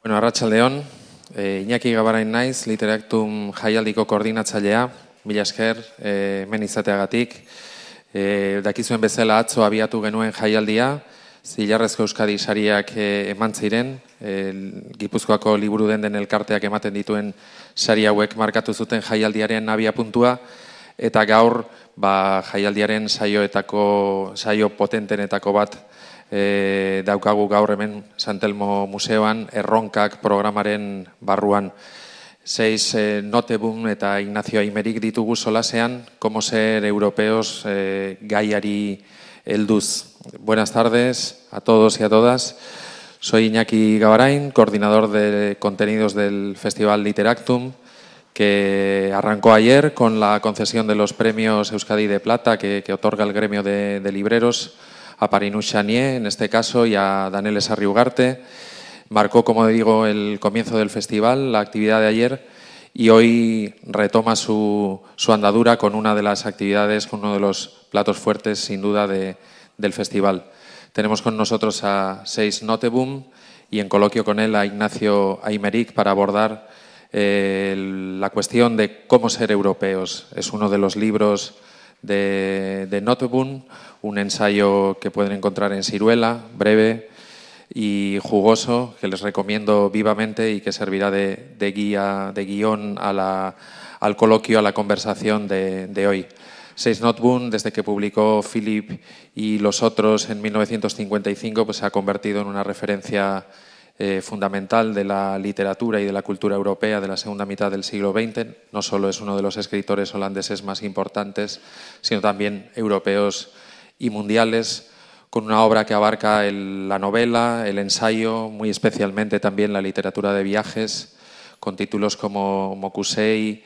Bueno, arratsaldeon, Iñaki Gabarain naiz, Literactum jaialdiko koordinatzailea, mila esker, hemen izateagatik. Dakizuen bezala atzo abiatu genuen jaialdia, Zilarrezko Euskadi sariak eman ziren, Gipuzkoako liburu den elkarteak ematen dituen sari hauek markatu zuten jaialdiaren abiapuntua, eta gaur jaialdiaren saio potentenetako bat daukagu gaur hemen San Telmo Museoan, Erronkak programaren barruan. 6 Noteboom eta Ignacio Aymerik ditugu solasean, Cómo ser europeos gaiari helduz. Buenas tardes a todos y a todas. Soy Iñaki Gabarain, coordinador de contenidos del Festival Literactum, que arrancó ayer con la concesión de los premios Euskadi de Plata que otorga el gremio de libreros, a Parinus Chanier, en este caso, y a Daniel Sarriugarte. Marcó, como digo, el comienzo del festival, la actividad de ayer, y hoy retoma su andadura con una de las actividades, con uno de los platos fuertes, sin duda, del festival. Tenemos con nosotros a 6 Noteboom y en coloquio con él a Ignacio Aymerik para abordar la cuestión de cómo ser europeos. Es uno de los libros de Noteboom, un ensayo que pueden encontrar en Siruela, breve y jugoso, que les recomiendo vivamente y que servirá de guión al coloquio, a la conversación de hoy. 6 Noteboom, desde que publicó Philip y los otros en 1955, pues se ha convertido en una referencia fundamental de la literatura y de la cultura europea de la segunda mitad del siglo XX. No solo es uno de los escritores holandeses más importantes, sino también europeos y mundiales, con una obra que abarca la novela, el ensayo, muy especialmente también la literatura de viajes, con títulos como Mokusei,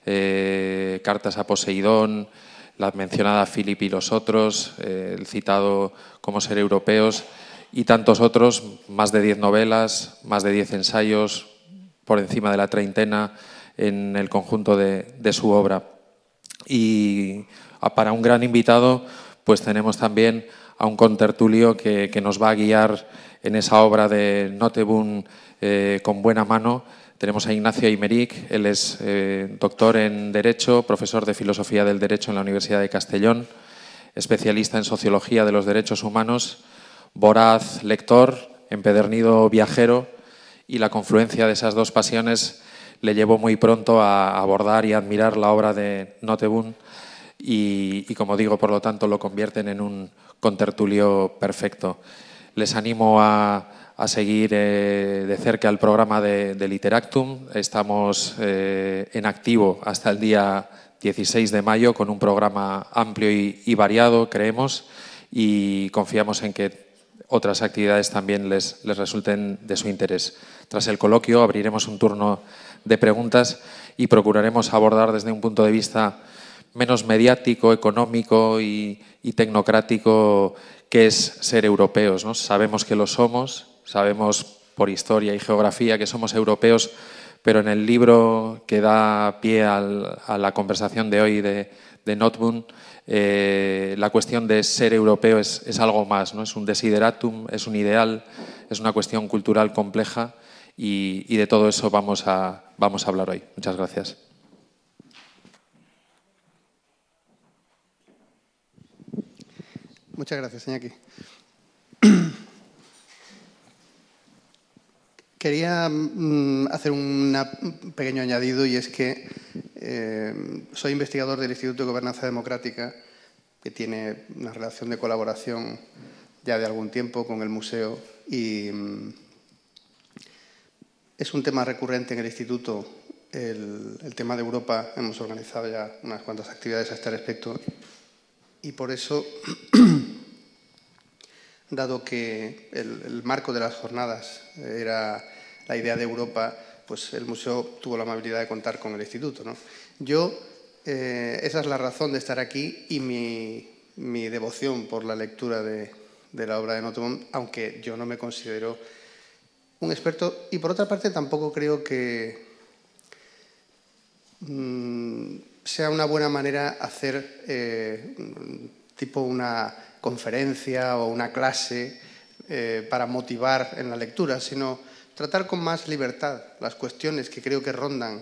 Cartas a Poseidón, la mencionada Philip y los otros, el citado Cómo ser europeos, y tantos otros, más de 10 novelas, más de 10 ensayos, por encima de la treintena en el conjunto de su obra. Y para un gran invitado, pues tenemos también a un contertulio que nos va a guiar en esa obra de Noteboom con buena mano. Tenemos a Ignacio Aymerik, él es doctor en Derecho, profesor de Filosofía del Derecho en la Universidad de Castellón, especialista en Sociología de los Derechos Humanos, voraz lector, empedernido viajero, y la confluencia de esas dos pasiones le llevó muy pronto a abordar y a admirar la obra de Noteboom y como digo, por lo tanto, lo convierten en un contertulio perfecto. Les animo a seguir de cerca el programa de Literactum. Estamos en activo hasta el día 16 de mayo con un programa amplio y variado, creemos, y confiamos en que otras actividades también les resulten de su interés. Tras el coloquio abriremos un turno de preguntas y procuraremos abordar desde un punto de vista menos mediático, económico y tecnocrático qué es ser europeos, ¿no? Sabemos que lo somos, sabemos por historia y geografía que somos europeos, pero en el libro que da pie a la conversación de hoy de Noteboom, la cuestión de ser europeo es algo más, ¿no? Es un desideratum, es un ideal, es una cuestión cultural compleja y de todo eso vamos a hablar hoy. Muchas gracias. Muchas gracias, Iñaki. Quería hacer un pequeño añadido, y es que soy investigador del Instituto de Gobernanza Democrática, que tiene una relación de colaboración ya de algún tiempo con el museo, y es un tema recurrente en el instituto, el tema de Europa. Hemos organizado ya unas cuantas actividades a este respecto, y por eso, dado que el marco de las jornadas era la idea de Europa, pues el museo tuvo la amabilidad de contar con el instituto, ¿no? Esa es la razón de estar aquí y mi devoción por la lectura de la obra de Noteboom, aunque yo no me considero un experto, y por otra parte tampoco creo que sea una buena manera hacer tipo una conferencia o una clase para motivar en la lectura, sino tratar con más libertad las cuestiones que creo que rondan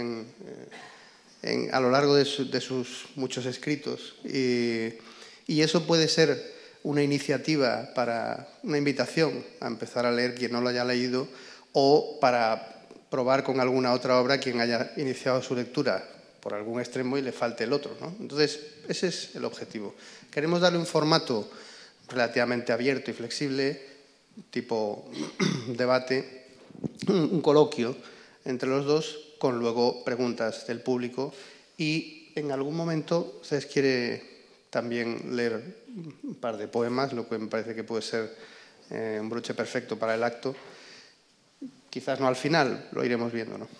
a lo largo de sus muchos escritos. Y eso puede ser una iniciativa una invitación a empezar a leer quien no lo haya leído, o para probar con alguna otra obra quien haya iniciado su lectura por algún extremo y le falte el otro, ¿no? Entonces, ese es el objetivo. Queremos darle un formato relativamente abierto y flexible, tipo debate, un coloquio entre los dos, con luego preguntas del público, y en algún momento ustedes quiere también leer un par de poemas, lo que me parece que puede ser un broche perfecto para el acto. Quizás no al final, lo iremos viendo, ¿no?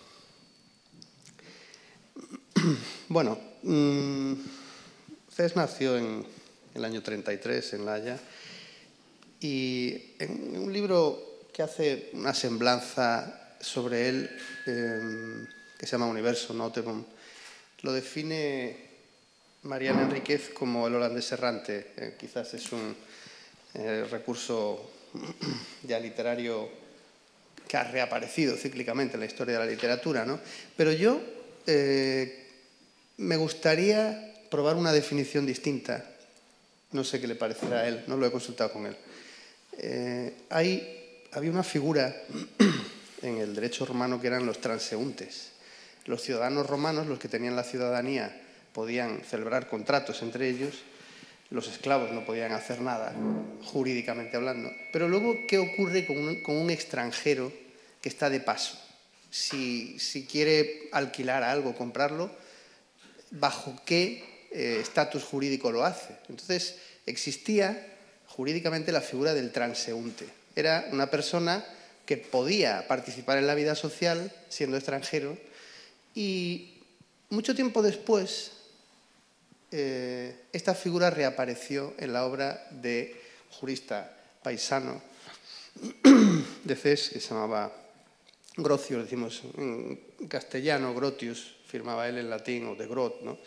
Bueno, Cés nació en el año 33 en La Haya, y en un libro que hace una semblanza sobre él, que se llama Universo Noterum, lo define Mariana Enríquez como el holandés errante. Quizás es un recurso ya literario que ha reaparecido cíclicamente en la historia de la literatura, ¿no? Pero yo me gustaría probar una definición distinta. No sé qué le parecerá a él, no lo he consultado con él. Había una figura en el derecho romano que eran los transeúntes. Los ciudadanos romanos, los que tenían la ciudadanía, podían celebrar contratos entre ellos. Los esclavos no podían hacer nada, jurídicamente hablando. Pero luego, ¿qué ocurre con un extranjero que está de paso? Si quiere alquilar algo, comprarlo, ¿bajo qué estatus jurídico lo hace? Entonces, existía jurídicamente la figura del transeúnte. Era una persona que podía participar en la vida social siendo extranjero, y mucho tiempo después esta figura reapareció en la obra de un jurista paisano de Cés, que se llamaba Grotius, decimos en castellano, Grotius, firmaba él en latín, o de Grot, ¿no?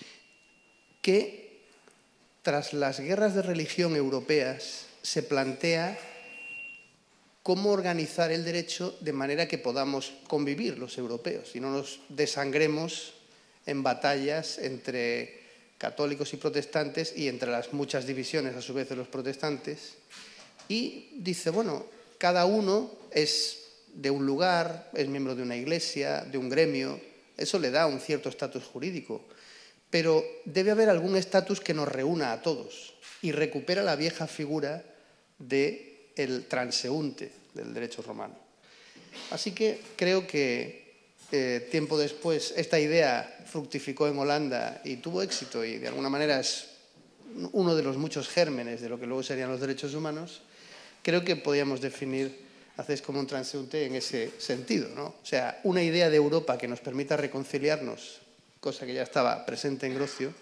Que tras las guerras de religión europeas se plantea cómo organizar el derecho de manera que podamos convivir los europeos y no nos desangremos en batallas entre católicos y protestantes, y entre las muchas divisiones a su vez de los protestantes. Y dice, bueno, cada uno es de un lugar, es miembro de una iglesia, de un gremio, eso le da un cierto estatus jurídico, pero debe haber algún estatus que nos reúna a todos, y recupera la vieja figura del transeúnte del derecho romano. Así que creo que tiempo después esta idea fructificó en Holanda y tuvo éxito, y de alguna manera es uno de los muchos gérmenes de lo que luego serían los derechos humanos. Creo que podríamos definir a Cés como un transeúnte en ese sentido, ¿no? O sea, una idea de Europa que nos permita reconciliarnos, cosa que ya estaba presente en Grocio,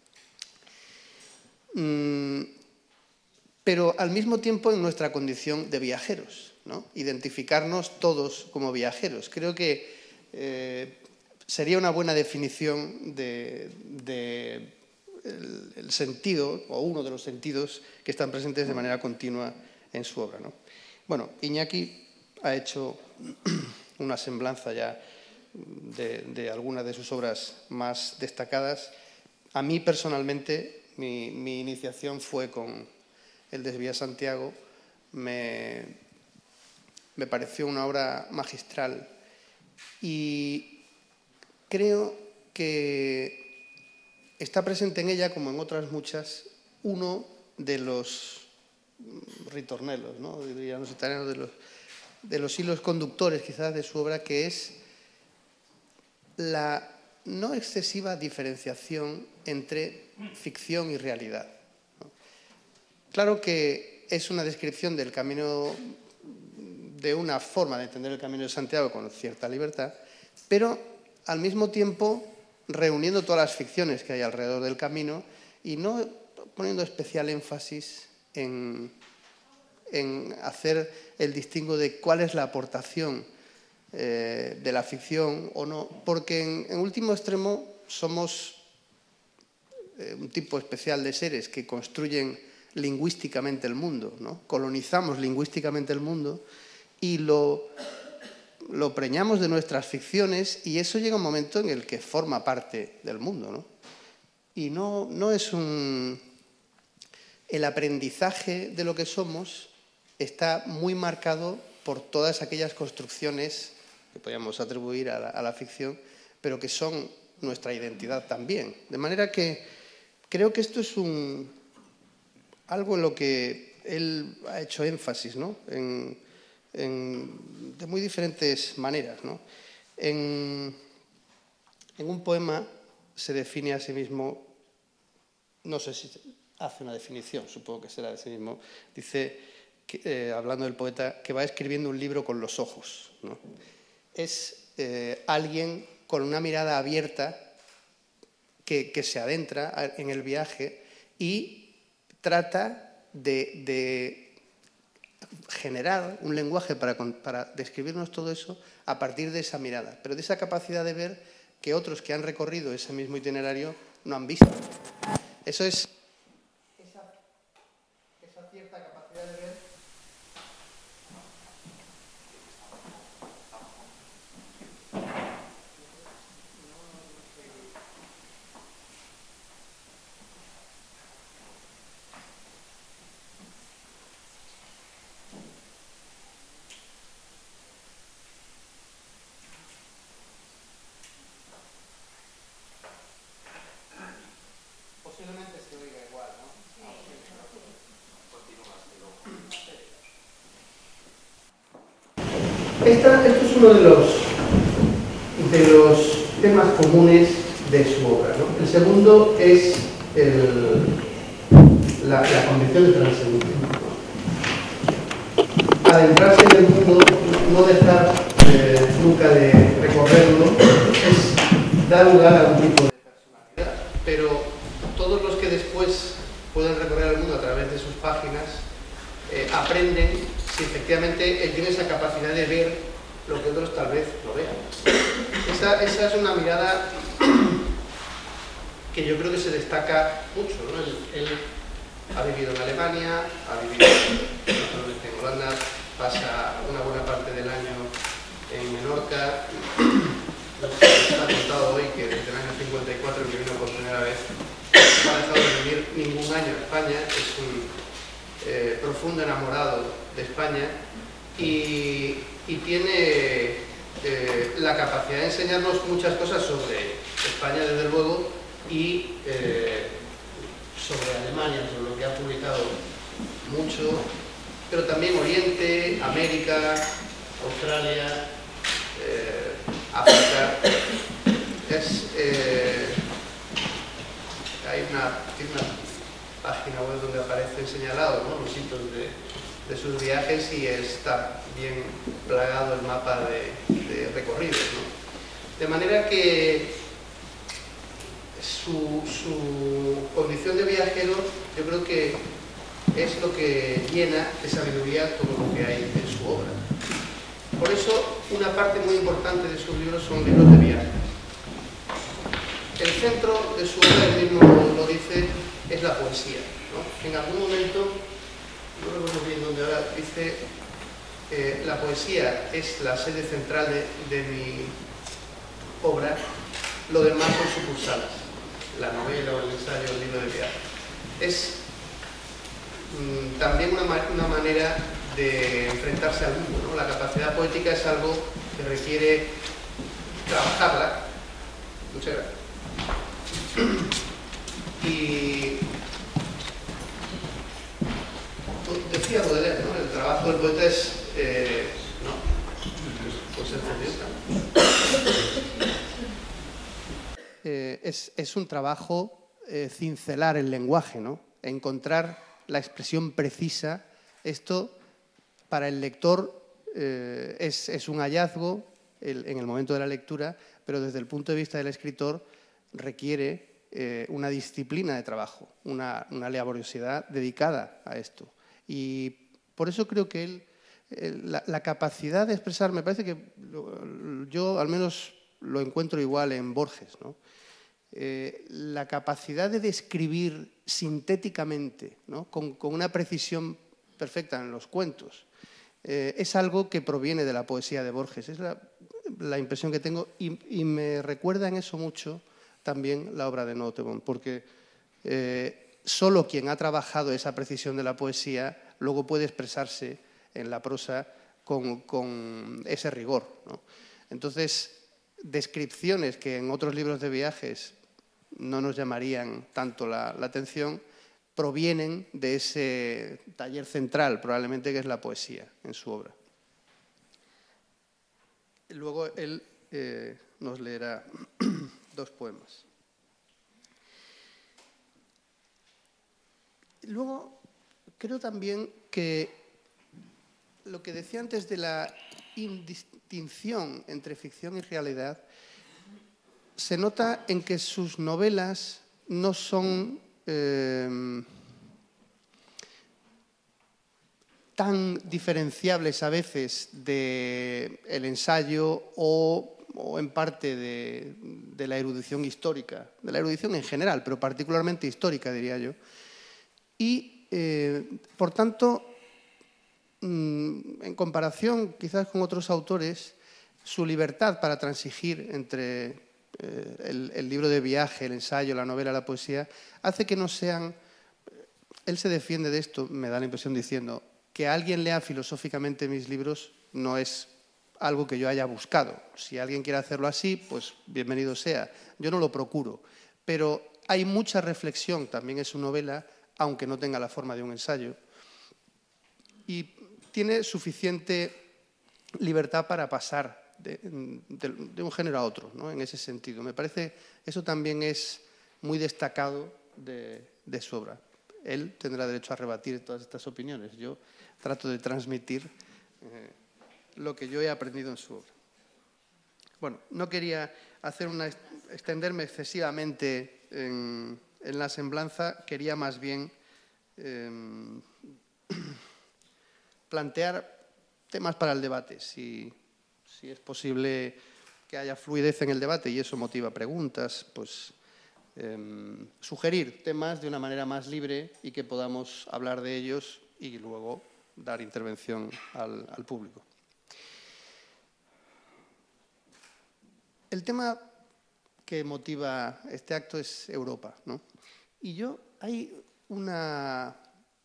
pero al mismo tiempo en nuestra condición de viajeros, ¿no? Identificarnos todos como viajeros. Creo que sería una buena definición del sentido, o uno de los sentidos que están presentes de manera continua en su obra, ¿no? Bueno, Iñaki ha hecho una semblanza ya de algunas de sus obras más destacadas. A mí personalmente, mi iniciación fue con El desvío a Santiago. Me pareció una obra magistral, y creo que está presente en ella, como en otras muchas, uno de los ritornelos, ¿no? Dirían los italianos, de los hilos conductores quizás de su obra, que es la no excesiva diferenciación entre ficción y realidad, ¿no? Claro que es una descripción del camino, de una forma de entender el Camino de Santiago con cierta libertad, pero al mismo tiempo reuniendo todas las ficciones que hay alrededor del camino, y no poniendo especial énfasis en hacer el distingo de cuál es la aportación de la ficción o no, porque en último extremo somos un tipo especial de seres que construyen lingüísticamente el mundo, ¿no? Colonizamos lingüísticamente el mundo, y lo preñamos de nuestras ficciones, y eso llega un momento en el que forma parte del mundo, ¿no? Y no es un... El aprendizaje de lo que somos está muy marcado por todas aquellas construcciones que podríamos atribuir a la ficción, pero que son nuestra identidad también. De manera que creo que esto es algo en lo que él ha hecho énfasis, ¿no? De muy diferentes maneras, ¿no? En un poema se define a sí mismo, no sé si hace una definición, supongo que será de sí mismo, dice, hablando del poeta, que va escribiendo un libro con los ojos, ¿no? Es alguien con una mirada abierta que se adentra en el viaje y trata de generar un lenguaje para describirnos todo eso a partir de esa mirada, pero de esa capacidad de ver que otros que han recorrido ese mismo itinerario no han visto. Eso es esa cierta capacidad de ver. Posiblemente se oiga igual, ¿no? Esto es uno de los temas comunes de su obra, ¿no? El segundo es la condición de transeúnte. Adentrarse en el mundo, no dejar nunca de recorrerlo, es dar lugar a un tipo de personalidad. Pero todos los que después pueden recorrer el mundo a través de sus páginas aprenden si efectivamente él tiene esa capacidad de ver lo que otros tal vez no vean. Esa es una mirada que yo creo que se destaca mucho, ¿no? Él ha vivido en Alemania, ha vivido en Holanda, pasa una buena parte del año en Menorca. Nos ha contado hoy que desde el año 54, que vino por primera vez, no ha dejado de vivir ningún año en España. Es un profundo enamorado de España y tiene la capacidad de enseñarnos muchas cosas sobre España, desde luego, y sobre Alemania, sobre lo que ha publicado mucho, pero también Oriente, América, Australia, África. Tiene una página web donde aparecen señalados, ¿no?, los hitos de sus viajes, y está bien plagado el mapa de recorridos, ¿no? De manera que su condición de viajero, yo creo que es lo que llena de sabiduría todo lo que hay en su obra. Por eso, una parte muy importante de sus libros son libros de viajes. El centro de su obra, él mismo lo dice, es la poesía, ¿no? En algún momento, no recuerdo bien dónde ahora, dice la poesía es la sede central de mi obra, lo demás son sucursales, la novela o el ensayo, el libro de viaje. Es también una manera de enfrentarse al mundo, ¿no? La capacidad poética es algo que requiere trabajarla. Muchas gracias. Y decía Baudelaire, ¿no? El trabajo del poeta es ¿no? Pues es un trabajo cincelar el lenguaje, ¿no? Encontrar la expresión precisa. Esto para el lector es un hallazgo en el momento de la lectura, pero desde el punto de vista del escritor requiere una disciplina de trabajo, una laboriosidad dedicada a esto. Y por eso creo que la capacidad de expresar, me parece que yo al menos lo encuentro igual en Borges, ¿no? La capacidad de describir sintéticamente, ¿no?, con una precisión perfecta en los cuentos, es algo que proviene de la poesía de Borges. Es la impresión que tengo y me recuerda en eso mucho también la obra de Nottebohm, porque solo quien ha trabajado esa precisión de la poesía luego puede expresarse en la prosa con ese rigor, ¿no? Entonces, descripciones que en otros libros de viajes no nos llamarían tanto la atención, provienen de ese taller central, probablemente, que es la poesía en su obra. Luego él nos leerá dos poemas. Luego, creo también que lo que decía antes de la indistinción entre ficción y realidad se nota en que sus novelas no son tan diferenciables a veces del ensayo o en parte de la erudición histórica, de la erudición en general, pero particularmente histórica, diría yo. Y, por tanto, en comparación quizás con otros autores, su libertad para transigir entre el libro de viaje, el ensayo, la novela, la poesía, hace que no sean... Él se defiende de esto, me da la impresión, diciendo que alguien lea filosóficamente mis libros no es algo que yo haya buscado. Si alguien quiere hacerlo así, pues bienvenido sea. Yo no lo procuro, pero hay mucha reflexión también en su novela, aunque no tenga la forma de un ensayo, y tiene suficiente libertad para pasar de un género a otro, ¿no? En ese sentido. Me parece eso también es muy destacado de su obra. Él tendrá derecho a rebatir todas estas opiniones. Yo trato de transmitir lo que yo he aprendido en su obra. Bueno, no quería extenderme excesivamente en la semblanza, quería más bien plantear temas para el debate, si es posible que haya fluidez en el debate y eso motiva preguntas, pues sugerir temas de una manera más libre y que podamos hablar de ellos y luego dar intervención al público. El tema que motiva este acto es Europa, ¿no? Y hay una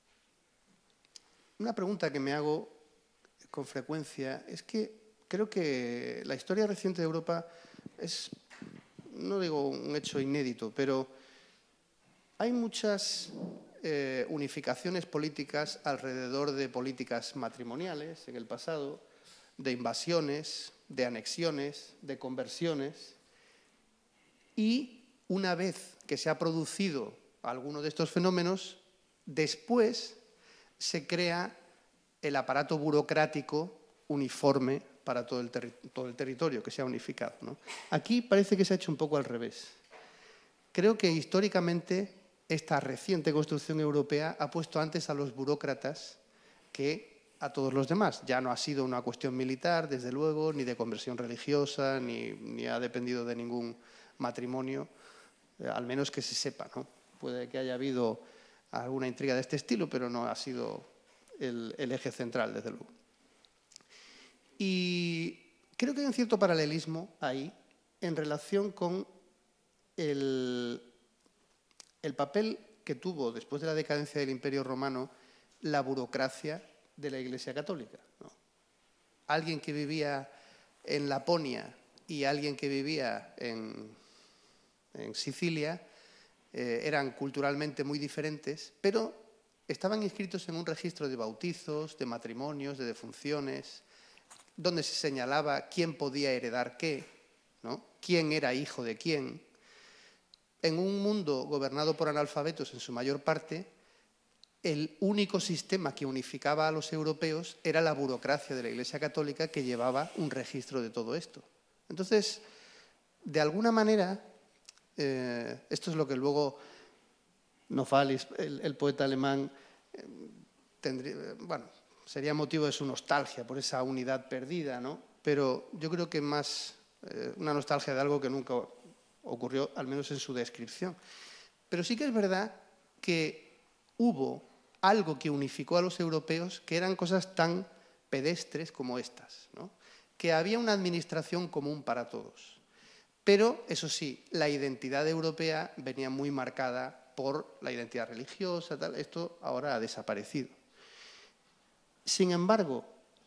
pregunta que me hago con frecuencia, es que creo que la historia reciente de Europa es, no digo un hecho inédito, pero hay muchas unificaciones políticas alrededor de políticas matrimoniales en el pasado, de invasiones, de anexiones, de conversiones, y una vez que se ha producido alguno de estos fenómenos, después se crea el aparato burocrático uniforme para todo el territorio que se ha unificado, ¿no? Aquí parece que se ha hecho un poco al revés. Creo que históricamente esta reciente construcción europea ha puesto antes a los burócratas que a todos los demás. Ya no ha sido una cuestión militar, desde luego, ni de conversión religiosa, ni ha dependido de ningún matrimonio, al menos que se sepa, ¿no? Puede que haya habido alguna intriga de este estilo, pero no ha sido el eje central, desde luego. Y creo que hay un cierto paralelismo ahí en relación con el papel que tuvo, después de la decadencia del Imperio Romano, la burocracia de la Iglesia Católica, ¿no? Alguien que vivía en Laponia y alguien que vivía en Sicilia eran culturalmente muy diferentes, pero estaban inscritos en un registro de bautizos, de matrimonios, de defunciones, donde se señalaba quién podía heredar qué, ¿no? Quién era hijo de quién. En un mundo gobernado por analfabetos en su mayor parte, el único sistema que unificaba a los europeos era la burocracia de la Iglesia Católica, que llevaba un registro de todo esto. Entonces, de alguna manera, esto es lo que luego Novalis, el poeta alemán, sería motivo de su nostalgia por esa unidad perdida, ¿no? Pero yo creo que más una nostalgia de algo que nunca ocurrió, al menos en su descripción. Pero sí que es verdad que hubo algo que unificó a los europeos, que eran cosas tan pedestres como estas, ¿no? Que había una administración común para todos. Pero, eso sí, la identidad europea venía muy marcada por la identidad religiosa, tal. Esto ahora ha desaparecido. Sin embargo,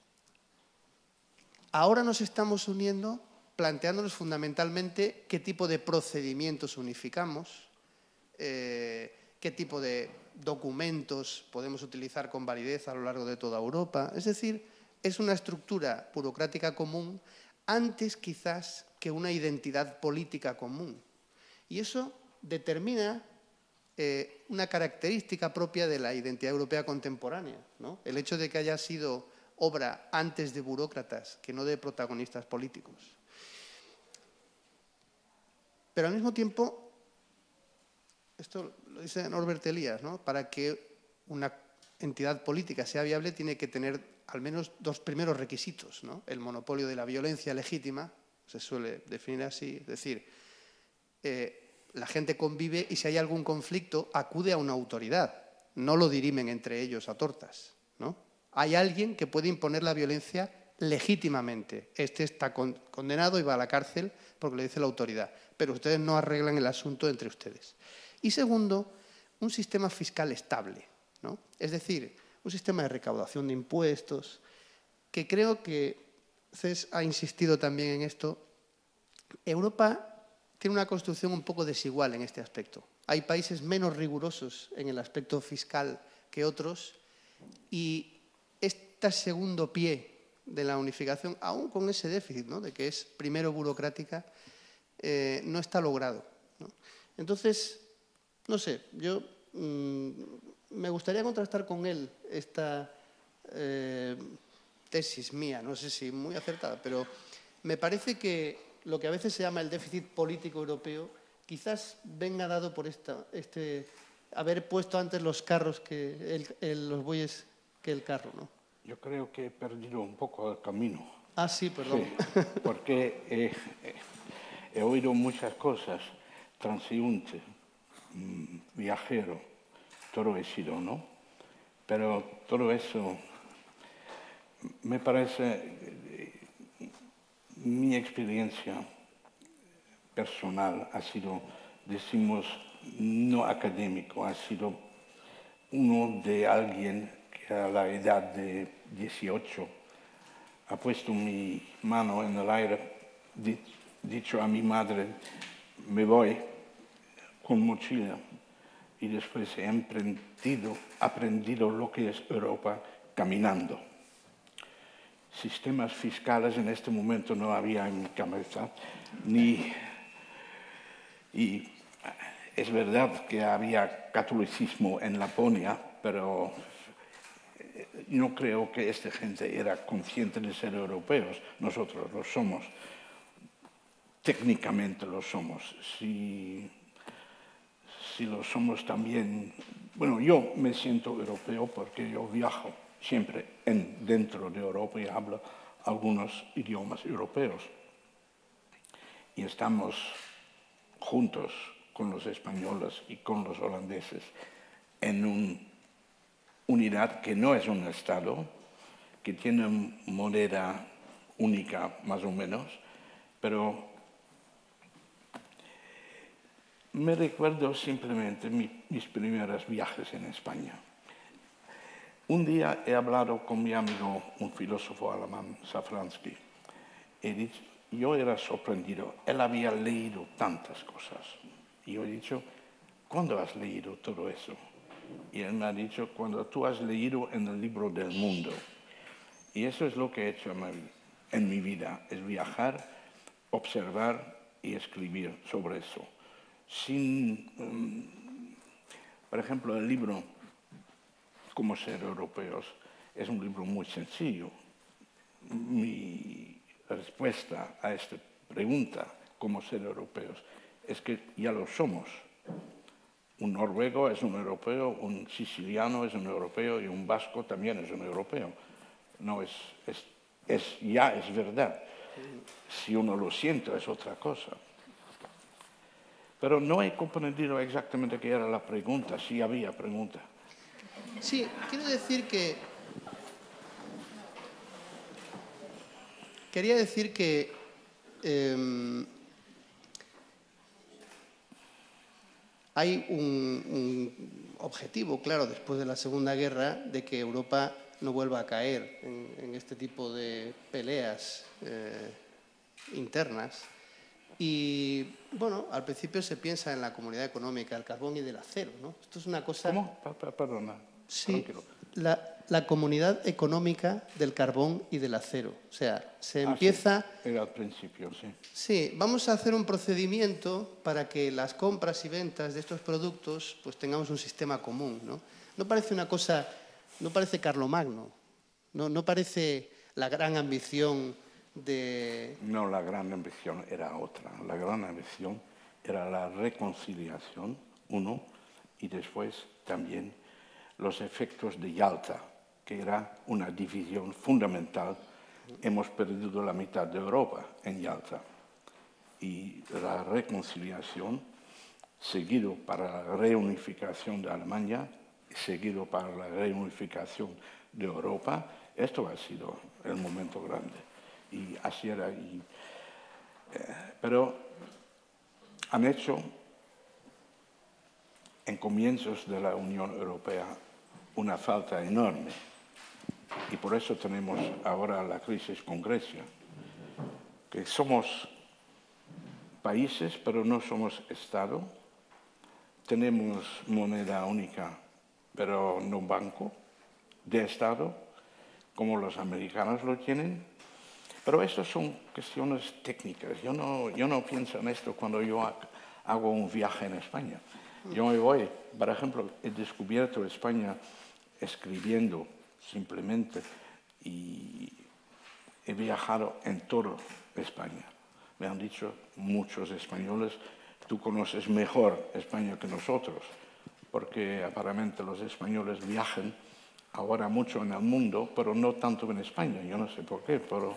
ahora nos estamos uniendo planteándonos fundamentalmente qué tipo de procedimientos unificamos, qué tipo de documentos podemos utilizar con validez a lo largo de toda Europa. Es decir, es una estructura burocrática común antes quizás que una identidad política común. Y eso determina una característica propia de la identidad europea contemporánea, ¿no? El hecho de que haya sido obra antes de burócratas que no de protagonistas políticos. Pero al mismo tiempo, esto lo dice Norbert Elias, ¿no? Para que una entidad política sea viable tiene que tener al menos dos primeros requisitos, ¿no? El monopolio de la violencia legítima, se suele definir así, es decir, la gente convive y si hay algún conflicto acude a una autoridad, no lo dirimen entre ellos a tortas, ¿no? Hay alguien que puede imponer la violencia legítimamente. Este está condenado y va a la cárcel porque le dice la autoridad, pero ustedes no arreglan el asunto entre ustedes. Y segundo, un sistema fiscal estable, ¿no? Es decir, un sistema de recaudación de impuestos, que creo que CES ha insistido también en esto. Europa tiene una construcción un poco desigual en este aspecto. Hay países menos rigurosos en el aspecto fiscal que otros y este segundo pie de la unificación, aún con ese déficit, ¿no? De que es primero burocrática, no está logrado, ¿no? Entonces, no sé, yo me gustaría contrastar con él esta tesis mía, no sé si muy acertada, pero me parece que lo que a veces se llama el déficit político europeo quizás venga dado por haber puesto antes los carros que los bueyes que el carro, ¿no? Yo creo que he perdido un poco el camino. Ah, sí, perdón. Sí, porque he oído muchas cosas, transeúnte, viajero, todo he sido, ¿no? Pero todo eso me parece, mi experiencia personal ha sido, decimos, no académico, ha sido uno de alguien que a la edad de 18 ha puesto mi mano en el aire, dicho a mi madre, me voy con mochila y después he aprendido lo que es Europa caminando. Sistemas fiscales en este momento no había en mi cabeza, y es verdad que había catolicismo en Laponia, pero no creo que esta gente era consciente de ser europeos. Nosotros lo somos. Técnicamente lo somos. Si lo somos también... Bueno, yo me siento europeo porque yo viajo siempre dentro de Europa y hablo algunos idiomas europeos. Y estamos juntos con los españoles y con los holandeses en una unidad que no es un Estado, que tiene moneda única más o menos, pero me recuerdo simplemente mis primeros viajes en España. Un día he hablado con mi amigo, un filósofo alemán, Safransky, y yo era sorprendido. Él había leído tantas cosas. Y yo he dicho, ¿cuándo has leído todo eso? Y él me ha dicho, cuando tú has leído en el libro del mundo. Y eso es lo que he hecho en mi vida, es viajar, observar y escribir sobre eso. Por ejemplo, el libro Cómo ser europeos es un libro muy sencillo. Mi respuesta a esta pregunta, cómo ser europeos, es que ya lo somos. Un noruego es un europeo, un siciliano es un europeo y un vasco también es un europeo. No ya es verdad. Si uno lo siente es otra cosa. Pero no he comprendido exactamente qué era la pregunta, si había pregunta. Sí, quiero decir que quería decir que hay un objetivo, claro, después de la Segunda Guerra, de que Europa no vuelva a caer en este tipo de peleas internas. Y, bueno, al principio se piensa en la comunidad económica del carbón y del acero, ¿no? Esto es una cosa... ¿Cómo? Perdona. Sí, Tranquilo. la comunidad económica del carbón y del acero. O sea, se empieza... Sí, era al principio, sí. Sí, vamos a hacer un procedimiento para que las compras y ventas de estos productos pues tengamos un sistema común, ¿no? No parece una cosa, no parece Carlomagno, no parece la gran ambición de... No, la gran ambición era otra. La gran ambición era la reconciliación, uno, y después también los efectos de Yalta, que era una división fundamental. Hemos perdido la mitad de Europa en Yalta. Y la reconciliación, seguido para la reunificación de Alemania, seguido para la reunificación de Europa, esto ha sido el momento grande. Y así era. Pero han hecho, en comienzos de la Unión Europea, una falta enorme. Y por eso tenemos ahora la crisis con Grecia, que somos países, pero no somos Estado. Tenemos moneda única, pero no banco de Estado, como los americanos lo tienen. Pero estas son cuestiones técnicas. Yo no pienso en esto cuando yo hago un viaje en España. Yo me voy, por ejemplo, he descubierto España escribiendo simplemente y he viajado en toda España. Me han dicho muchos españoles, tú conoces mejor España que nosotros, porque aparentemente los españoles viajan ahora mucho en el mundo, pero no tanto en España. Yo no sé por qué, pero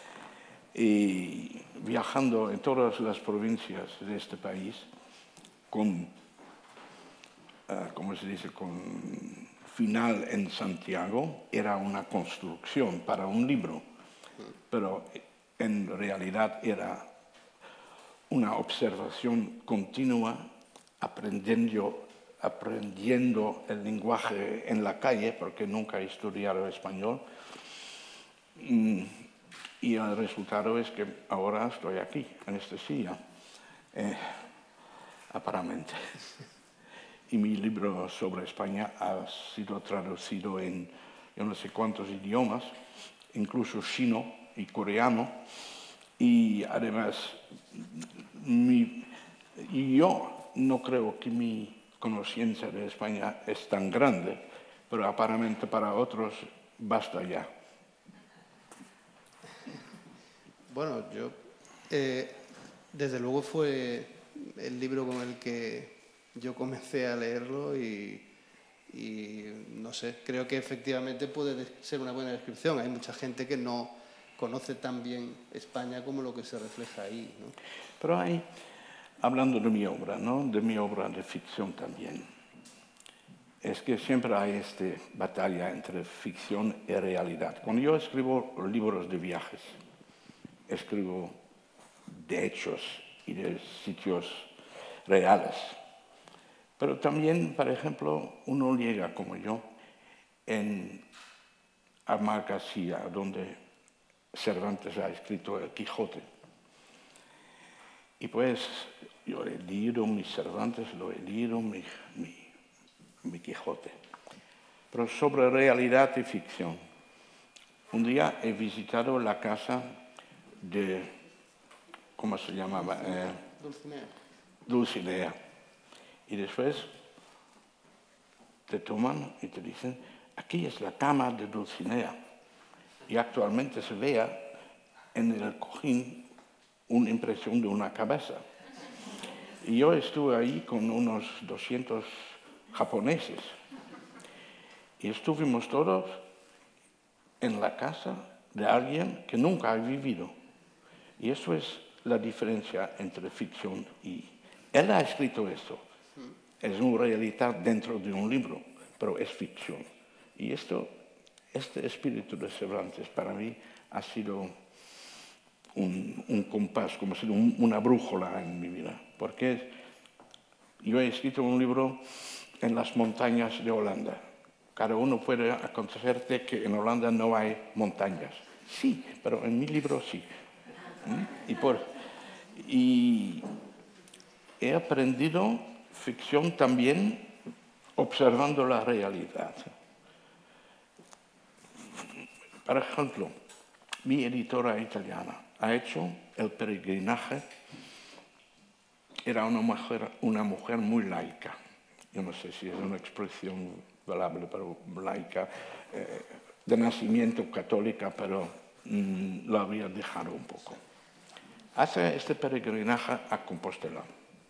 y viajando en todas las provincias de este país con, ¿cómo se dice?, con final en Santiago, era una construcción para un libro, pero en realidad era una observación continua, aprendiendo el lenguaje en la calle, porque nunca he estudiado español. Y el resultado es que ahora estoy aquí, en esta silla, aparentemente. Y mi libro sobre España ha sido traducido en yo no sé cuántos idiomas, incluso chino y coreano. Y además, yo no creo que mi conciencia de España es tan grande, pero aparentemente para otros basta ya. Bueno, yo, desde luego fue el libro con el que yo comencé a leerlo y no sé, creo que efectivamente puede ser una buena descripción. Hay mucha gente que no conoce tan bien España como lo que se refleja ahí, ¿no? Pero hay, hablando de mi obra, ¿no?, de mi obra de ficción también, es que siempre hay esta batalla entre ficción y realidad. Cuando yo escribo libros de viajes, escribo de hechos y de sitios reales. Pero también, por ejemplo, uno llega, como yo, en Amalcasía, donde Cervantes ha escrito El Quijote. Y pues yo he leído mis Cervantes, lo he leído mi Quijote. Pero sobre realidad y ficción. Un día he visitado la casa de, ¿cómo se llamaba? Dulcinea. Dulcinea. Y después te toman y te dicen, aquí es la cama de Dulcinea. Y actualmente se vea en el cojín una impresión de una cabeza. Y yo estuve ahí con unos 200 japoneses. Y estuvimos todos en la casa de alguien que nunca ha vivido. Y eso es la diferencia entre ficción y... Él ha escrito esto. Es una realidad dentro de un libro, pero es ficción. Y este espíritu de Cervantes para mí ha sido un compás, como si una brújula en mi vida, porque yo he escrito un libro en las montañas de Holanda. Cada uno puede aconsejarte que en Holanda no hay montañas. Sí, pero en mi libro sí. Y he aprendido ficción también observando la realidad. Por ejemplo, mi editora italiana ha hecho El peregrinaje. Era una mujer muy laica. Yo no sé si es una expresión valable, pero laica, de nacimiento católica, pero lo había dejado un poco. Hace este peregrinaje a Compostela.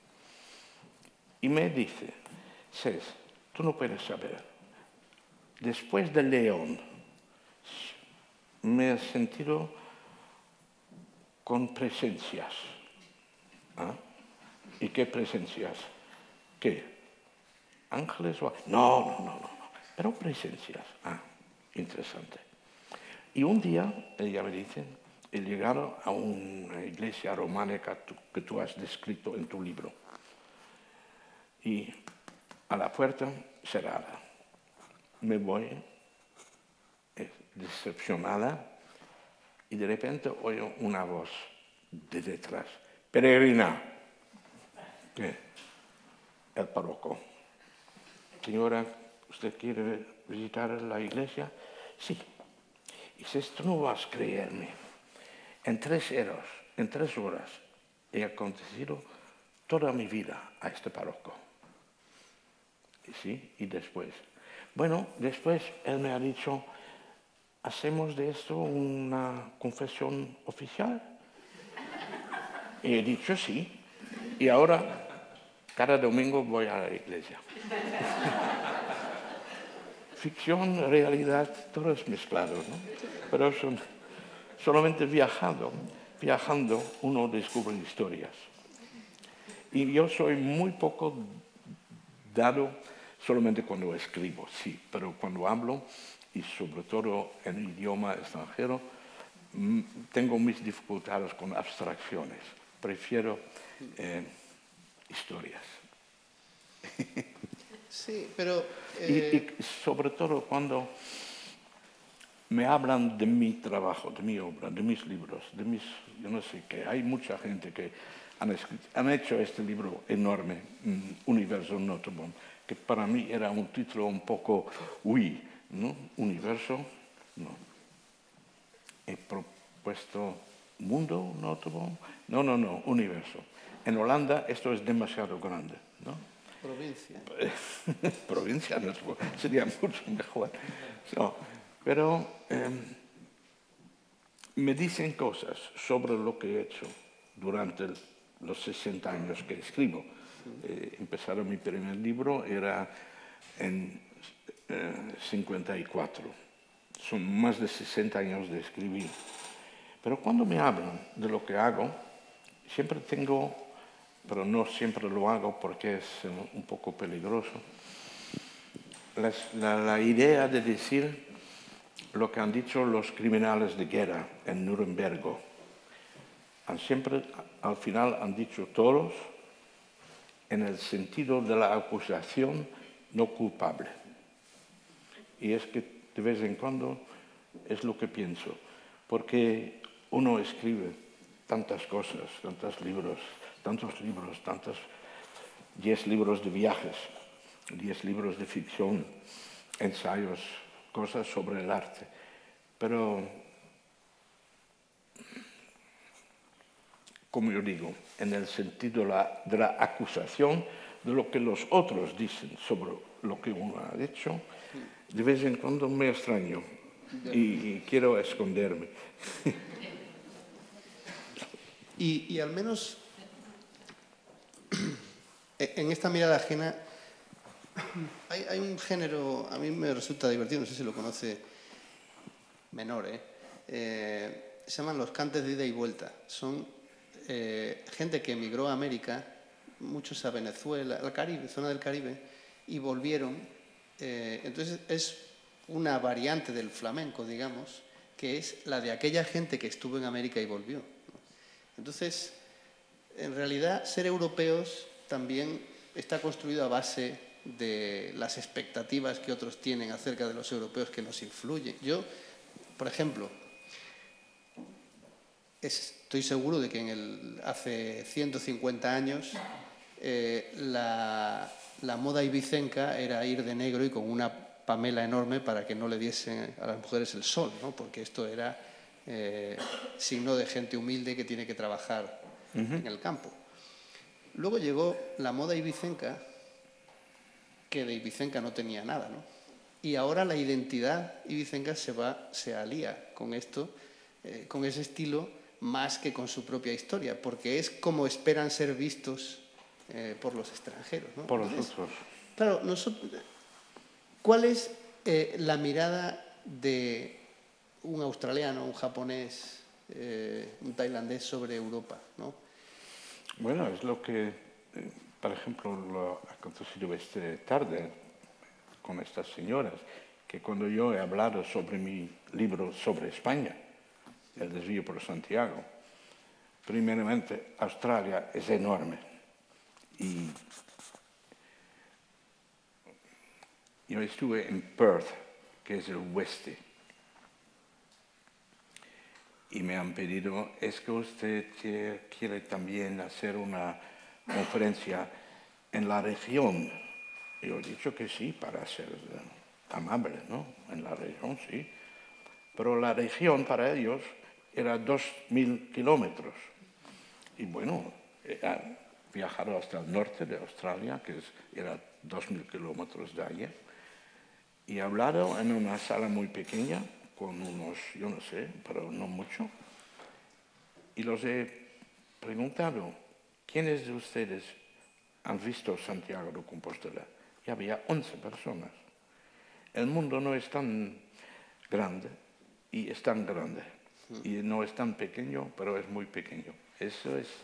Y me dice, Cés, tú no puedes saber, después de León me he sentido con presencias. ¿Ah? ¿Y qué presencias? ¿Qué? ¿Ángeles o...? No. Pero presencias. Ah, interesante. Y un día, ella me dice, he llegado a una iglesia románica que tú has descrito en tu libro. Y a la puerta cerrada. Me voy decepcionada y de repente oigo una voz de detrás. Peregrina. ¿Qué? El párroco. Señora, ¿usted quiere visitar la iglesia? Sí. Y dice, tú no vas a creerme. En 3 horas, he acontecido toda mi vida a este párroco. ¿Sí? Y después. Bueno, después él me ha dicho, ¿hacemos de esto una confesión oficial? Y he dicho sí. Y ahora, cada domingo voy a la iglesia. Ficción, realidad, todo es mezclado, ¿no? Pero solamente viajando uno descubre historias. Y yo soy muy poco dado solamente cuando escribo, sí, pero cuando hablo, y sobre todo en idioma extranjero, tengo mis dificultades con abstracciones. Prefiero historias. Sí, pero... Y sobre todo cuando me hablan de mi trabajo, de mi obra, de mis libros, yo no sé qué. Hay mucha gente que han hecho este libro enorme, Universo Nottebohm, que para mí era un título un poco, ¿no? Universo, no. He propuesto Mundo Nottebohm, no, Universo. En Holanda esto es demasiado grande, ¿no? Provincia. Provincia no sería mucho mejor. No, pero me dicen cosas sobre lo que he hecho durante los 60 años que escribo. Empezaron mi primer libro, era en 54. Son más de 60 años de escribir. Pero cuando me hablan de lo que hago, siempre tengo, pero no siempre lo hago porque es un poco peligroso, la idea de decir lo que han dicho los criminales de guerra en Nuremberg. Siempre, al final, han dicho todos en el sentido de la acusación no culpable. Y es que de vez en cuando es lo que pienso, porque uno escribe tantas cosas, tantos libros, 10 libros de viajes, 10 libros de ficción, ensayos, cosas sobre el arte. Pero, como yo digo, en el sentido de la acusación de lo que los otros dicen sobre lo que uno ha dicho, de vez en cuando me extraño y quiero esconderme. Y al menos en esta mirada ajena hay un género, a mí me resulta divertido, no sé si lo conoce, menor, se llaman los cantes de ida y vuelta. Son gente que emigró a América, muchos a Venezuela, al Caribe, zona del Caribe, y volvieron. Entonces es una variante del flamenco, digamos, que es la de aquella gente que estuvo en América y volvió. Entonces, en realidad, ser europeos también está construido a base de las expectativas que otros tienen acerca de los europeos que nos influyen. Yo, por ejemplo, estoy seguro de que hace 150 años la moda ibicenca era ir de negro y con una pamela enorme para que no le diesen a las mujeres el sol, ¿no? Porque esto era signo de gente humilde que tiene que trabajar en el campo. Luego llegó la moda ibicenca, que de ibicenca no tenía nada, ¿no? Y ahora la identidad ibicenca se alía con esto, con ese estilo, más que con su propia historia, porque es como esperan ser vistos por los extranjeros, ¿no? Por los otros. Claro, ¿cuál es la mirada de un australiano, un japonés, un tailandés sobre Europa, ¿no? Bueno, es lo que, por ejemplo, lo ha acontecido esta tarde con estas señoras, que cuando yo he hablado sobre mi libro sobre España, El desvío por Santiago, primeramente, Australia es enorme y yo estuve en Perth, que es el oeste, y me han pedido, ¿es que usted quiere también hacer una conferencia en la región? Yo he dicho que sí, para ser amable, ¿no? En la región, sí. Pero la región para ellos era 2.000 kilómetros. Y bueno, han viajado hasta el norte de Australia, que era 2.000 kilómetros de allí, y he hablado en una sala muy pequeña, con unos, yo no sé, pero no mucho, y los he preguntado, ¿quiénes de ustedes han visto Santiago de Compostela? Y había 11 personas. El mundo no es tan grande, y es tan grande, y no es tan pequeño, pero es muy pequeño. Eso es.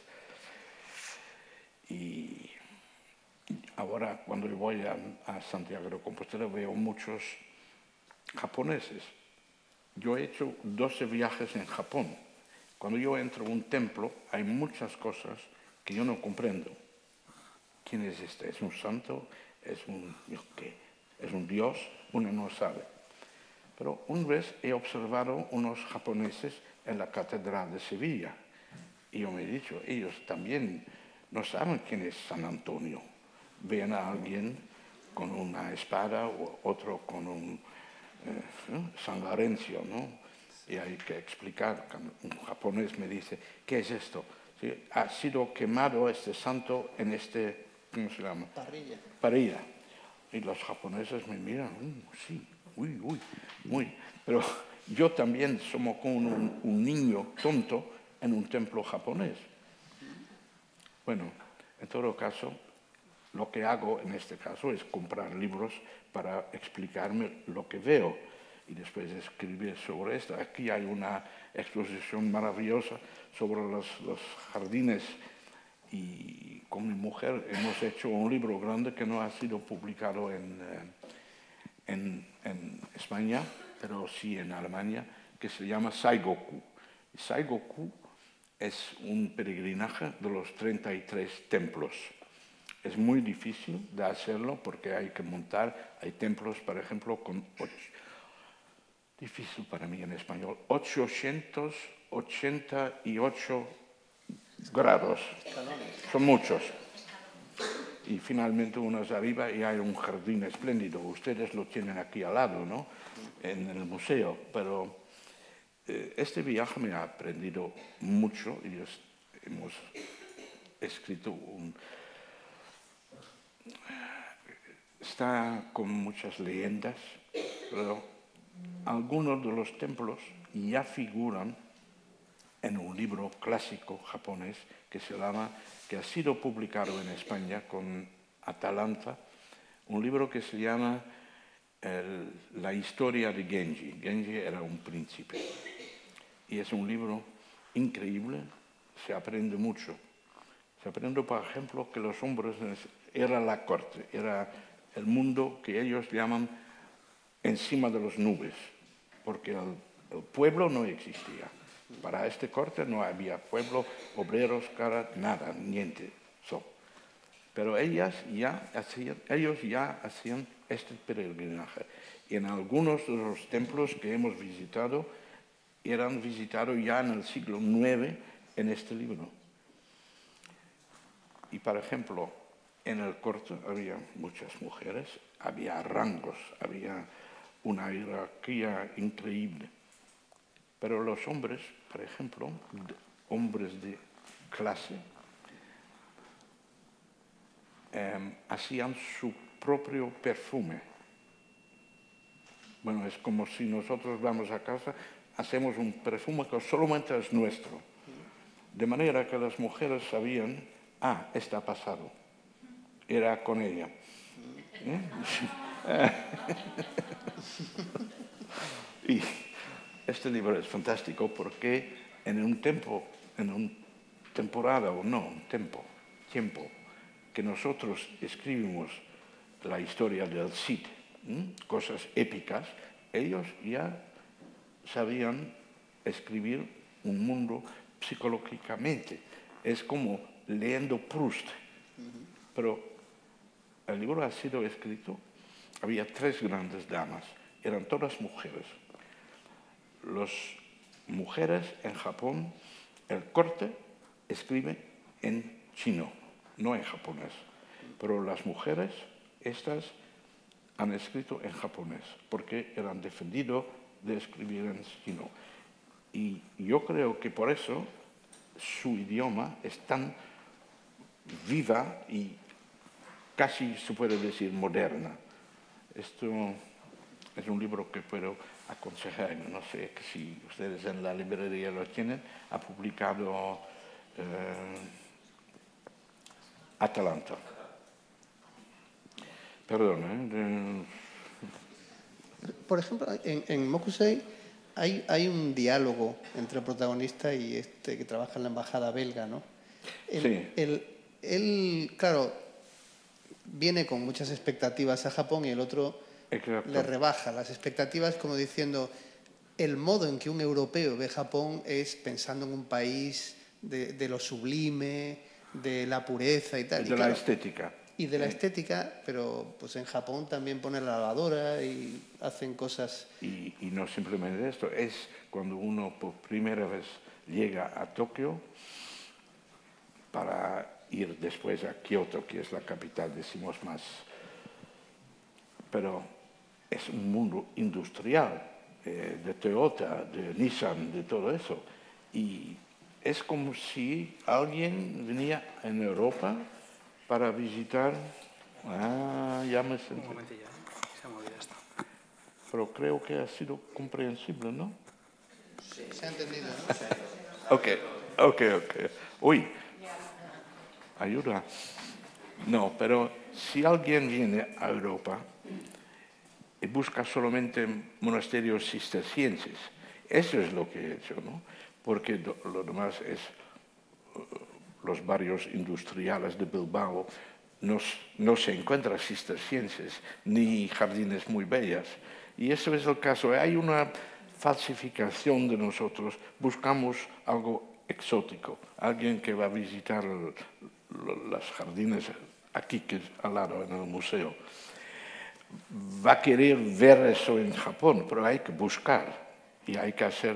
Y ahora, cuando voy a Santiago de Compostela, veo muchos japoneses. Yo he hecho 12 viajes en Japón. Cuando yo entro a un templo, hay muchas cosas que yo no comprendo. ¿Quién es este? ¿Es un santo? ¿Es un qué? ¿Es un dios? Uno no sabe. Pero una vez he observado unos japoneses en la Catedral de Sevilla. Y yo me he dicho, ellos también no saben quién es San Antonio. Ven a alguien con una espada o otro con un San Lorenzo, ¿no? Y hay que explicar. Un japonés me dice, ¿qué es esto? Sí, ha sido quemado este santo en este, ¿cómo se llama? Parrilla. Y los japoneses me miran, sí, uy, muy. Pero yo también somos como un niño tonto en un templo japonés. Bueno, en todo caso, lo que hago en este caso es comprar libros para explicarme lo que veo y después escribir sobre esto. Aquí hay una exposición maravillosa sobre los jardines y con mi mujer hemos hecho un libro grande que no ha sido publicado en España, pero sí en Alemania, que se llama Saigoku. Saigoku es un peregrinaje de los 33 templos. Es muy difícil de hacerlo porque hay que montar, hay templos, por ejemplo, con difícil para mí en español, 888 grados. Son muchos. Y finalmente unos arriba y hay un jardín espléndido. Ustedes lo tienen aquí al lado, ¿no? En el museo. Pero este viaje me ha aprendido mucho y hemos escrito está con muchas leyendas, pero algunos de los templos ya figuran en un libro clásico japonés que ha sido publicado en España con Atalanta, un libro que se llama La historia de Genji. Genji era un príncipe. Y es un libro increíble, se aprende mucho. Se aprende, por ejemplo, que los hombres era la corte, era el mundo que ellos llaman encima de las nubes, porque el pueblo no existía. Para este corte no había pueblo, obreros, nada, niente. Pero ellos ya hacían este peregrinaje. Y en algunos de los templos que hemos visitado, eran visitados ya en el siglo IX en este libro. Y, por ejemplo, en el corte había muchas mujeres, había rangos, había una jerarquía increíble. Pero los hombres, por ejemplo, hombres de clase, hacían su propio perfume. Bueno, es como si nosotros vamos a casa, hacemos un perfume que solamente es nuestro. De manera que las mujeres sabían, está pasado, era con ella. Y este libro es fantástico porque en un temporada, o no, un tiempo, que nosotros escribimos la historia del Cid, cosas épicas, ellos ya sabían escribir un mundo psicológicamente. Es como leyendo Proust. Pero el libro ha sido escrito, había 3 grandes damas, eran todas mujeres. Las mujeres en Japón, el corte escribe en chino, no en japonés. Pero las mujeres, estas, han escrito en japonés, porque eran defendido de escribir en chino. Y yo creo que por eso su idioma es tan viva y casi se puede decir moderna. Esto es un libro que puedo aconsejar, no sé si ustedes en la librería lo tienen, ha publicado Atalanta. Perdón. Por ejemplo, en Mokusei hay un diálogo entre el protagonista y este que trabaja en la embajada belga, ¿no? Sí. Él, claro, viene con muchas expectativas a Japón y el otro Exacto. le rebaja las expectativas como diciendo el modo en que un europeo ve Japón es pensando en un país de lo sublime, de la pureza y tal. Y de la estética. Y de la estética, pero pues en Japón también ponen la lavadora y hacen cosas... Y no simplemente esto, es cuando uno por primera vez llega a Tokio para ir después a Kioto, que es la capital, decimos más. Pero es un mundo industrial, de Toyota, de Nissan, de todo eso. Y es como si alguien venía en Europa para visitar... ya me sentí. Un momentillo, se ha movido esto. Pero creo que ha sido comprensible, ¿no? Sí, se ha entendido, ¿no? Ok. Uy, ayuda. No, pero si alguien viene a Europa y busca solamente monasterios cistercienses, eso es lo que he hecho, ¿no? Porque lo demás es los barrios industriales de Bilbao, no se encuentran cistercienses ni jardines muy bellas. Y eso es el caso. Hay una falsificación de nosotros. Buscamos algo exótico. Alguien que va a visitar los jardines aquí, que es al lado, en el museo, va a querer ver eso en Japón, pero hay que buscar y hay que hacer...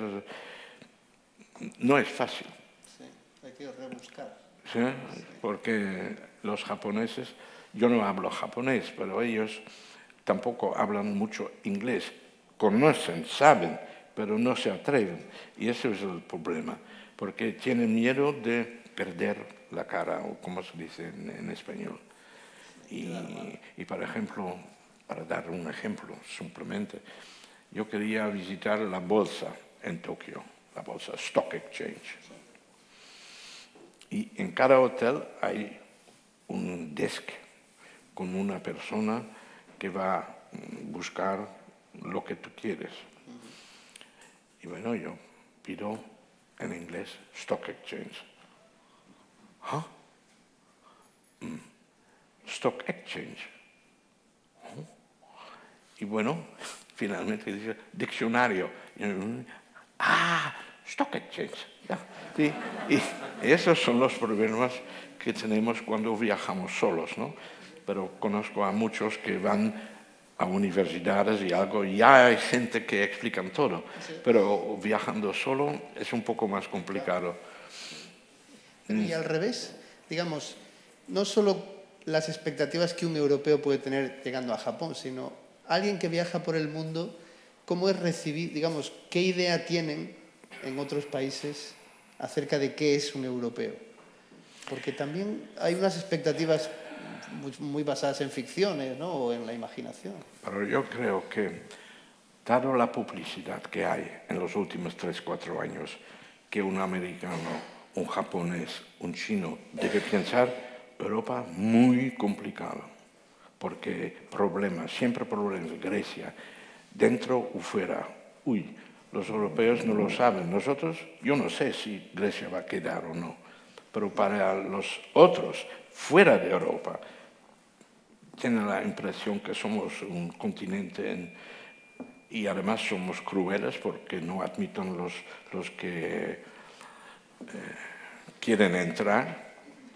No es fácil. Sí, hay que rebuscar. ¿Sí? Porque los japoneses, yo no hablo japonés, pero ellos tampoco hablan mucho inglés. Conocen, saben, pero no se atreven. Y eso es el problema, porque tienen miedo de perder la cara, o como se dice en español. Y, por ejemplo, para dar un ejemplo simplemente, yo quería visitar la bolsa en Tokio, la bolsa Stock Exchange. Y en cada hotel hay un desk con una persona que va a buscar lo que tú quieres. Y bueno, yo pido en inglés Stock Exchange. ¿Ah? Stock Exchange. Y bueno, finalmente dice diccionario. Stock Exchange. Ya. Y esos son los problemas que tenemos cuando viajamos solos, ¿no? Pero conozco a muchos que van a universidades y algo, y ya hay gente que explican todo, pero viajando solo es un poco más complicado. Y al revés, digamos, no solo las expectativas que un europeo puede tener llegando a Japón, sino alguien que viaja por el mundo, cómo es recibir, digamos, qué idea tienen en otros países acerca de qué es un europeo. Porque también hay unas expectativas muy basadas en ficciones, ¿no? O en la imaginación. Pero yo creo que, dado la publicidad que hay en los últimos 3-4 años, que un americano, un japonés, un chino debe pensar Europa muy complicado, porque problemas, siempre problemas, Grecia, dentro o fuera. Uy, los europeos no lo saben. Nosotros, yo no sé si Grecia va a quedar o no, pero para los otros, fuera de Europa, tienen la impresión que somos un continente y además somos crueles porque no admiten los que quieren entrar.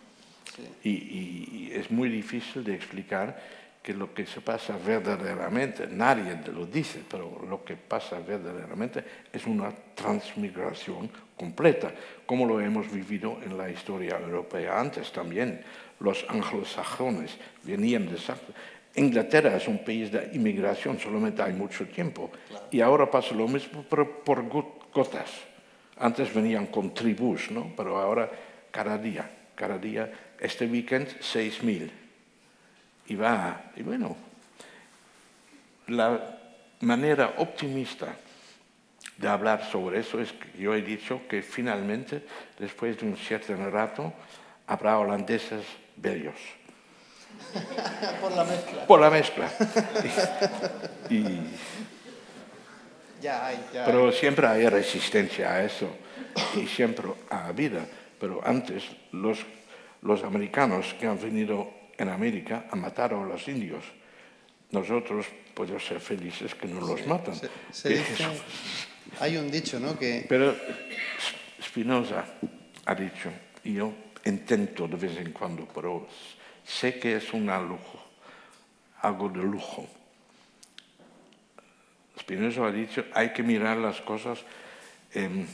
Y es muy difícil de explicar que lo que se pasa verdaderamente, nadie lo dice, pero lo que pasa verdaderamente es una transmigración completa, como lo hemos vivido en la historia europea antes también. Los anglosajones venían de Inglaterra es un país de inmigración, solamente hay mucho tiempo. Claro. Y ahora pasa lo mismo, pero por gotas. Antes venían con tribus, ¿no? Pero ahora cada día, este weekend 6.000. Y bueno, la manera optimista de hablar sobre eso es que yo he dicho que finalmente, después de un cierto rato, habrá holandeses bellos. Por la mezcla. Por la mezcla. Pero siempre hay resistencia a eso y siempre ha habido. Pero antes los americanos que han venido en América han matado a los indios. Nosotros podemos ser felices que no los matan. Hay un dicho, ¿no? Pero Spinoza ha dicho, y yo intento de vez en cuando, pero sé que es algo de lujo. Spinoza ha dicho, hay que mirar las cosas en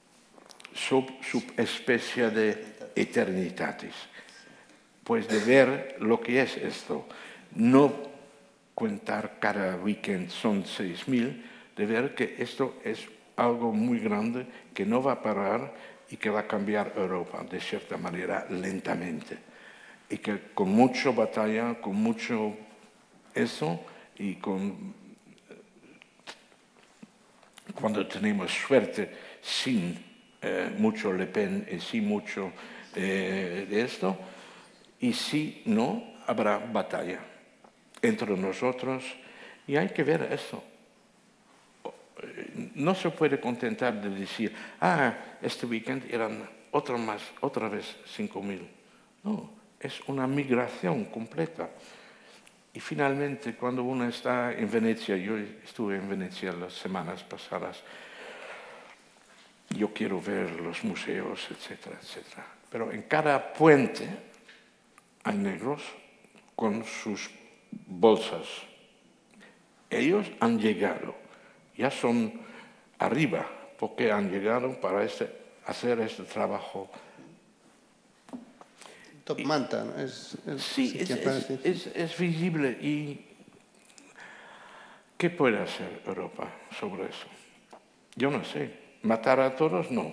subespecie de eternitatis. Pues de ver lo que es esto. No contar cada weekend son 6.000, de ver que esto es algo muy grande que no va a parar y que va a cambiar Europa de cierta manera lentamente. Y que con mucha batalla, con mucho eso y cuando tenemos suerte, sin mucho Le Pen y sin mucho de esto, y si no, habrá batalla entre nosotros y hay que ver eso. No se puede contentar de decir, este weekend eran otra vez 5.000. No, es una migración completa. Y finalmente, cuando uno está en Venecia, yo estuve en Venecia las semanas pasadas, yo quiero ver los museos, etcétera, etcétera. Pero en cada puente hay negros con sus bolsas. Ellos han llegado, ya son arriba, porque han llegado para hacer este trabajo. Top manta, ¿no? Sí, es visible. ¿Y qué puede hacer Europa sobre eso? Yo no sé. ¿Matar a todos? No.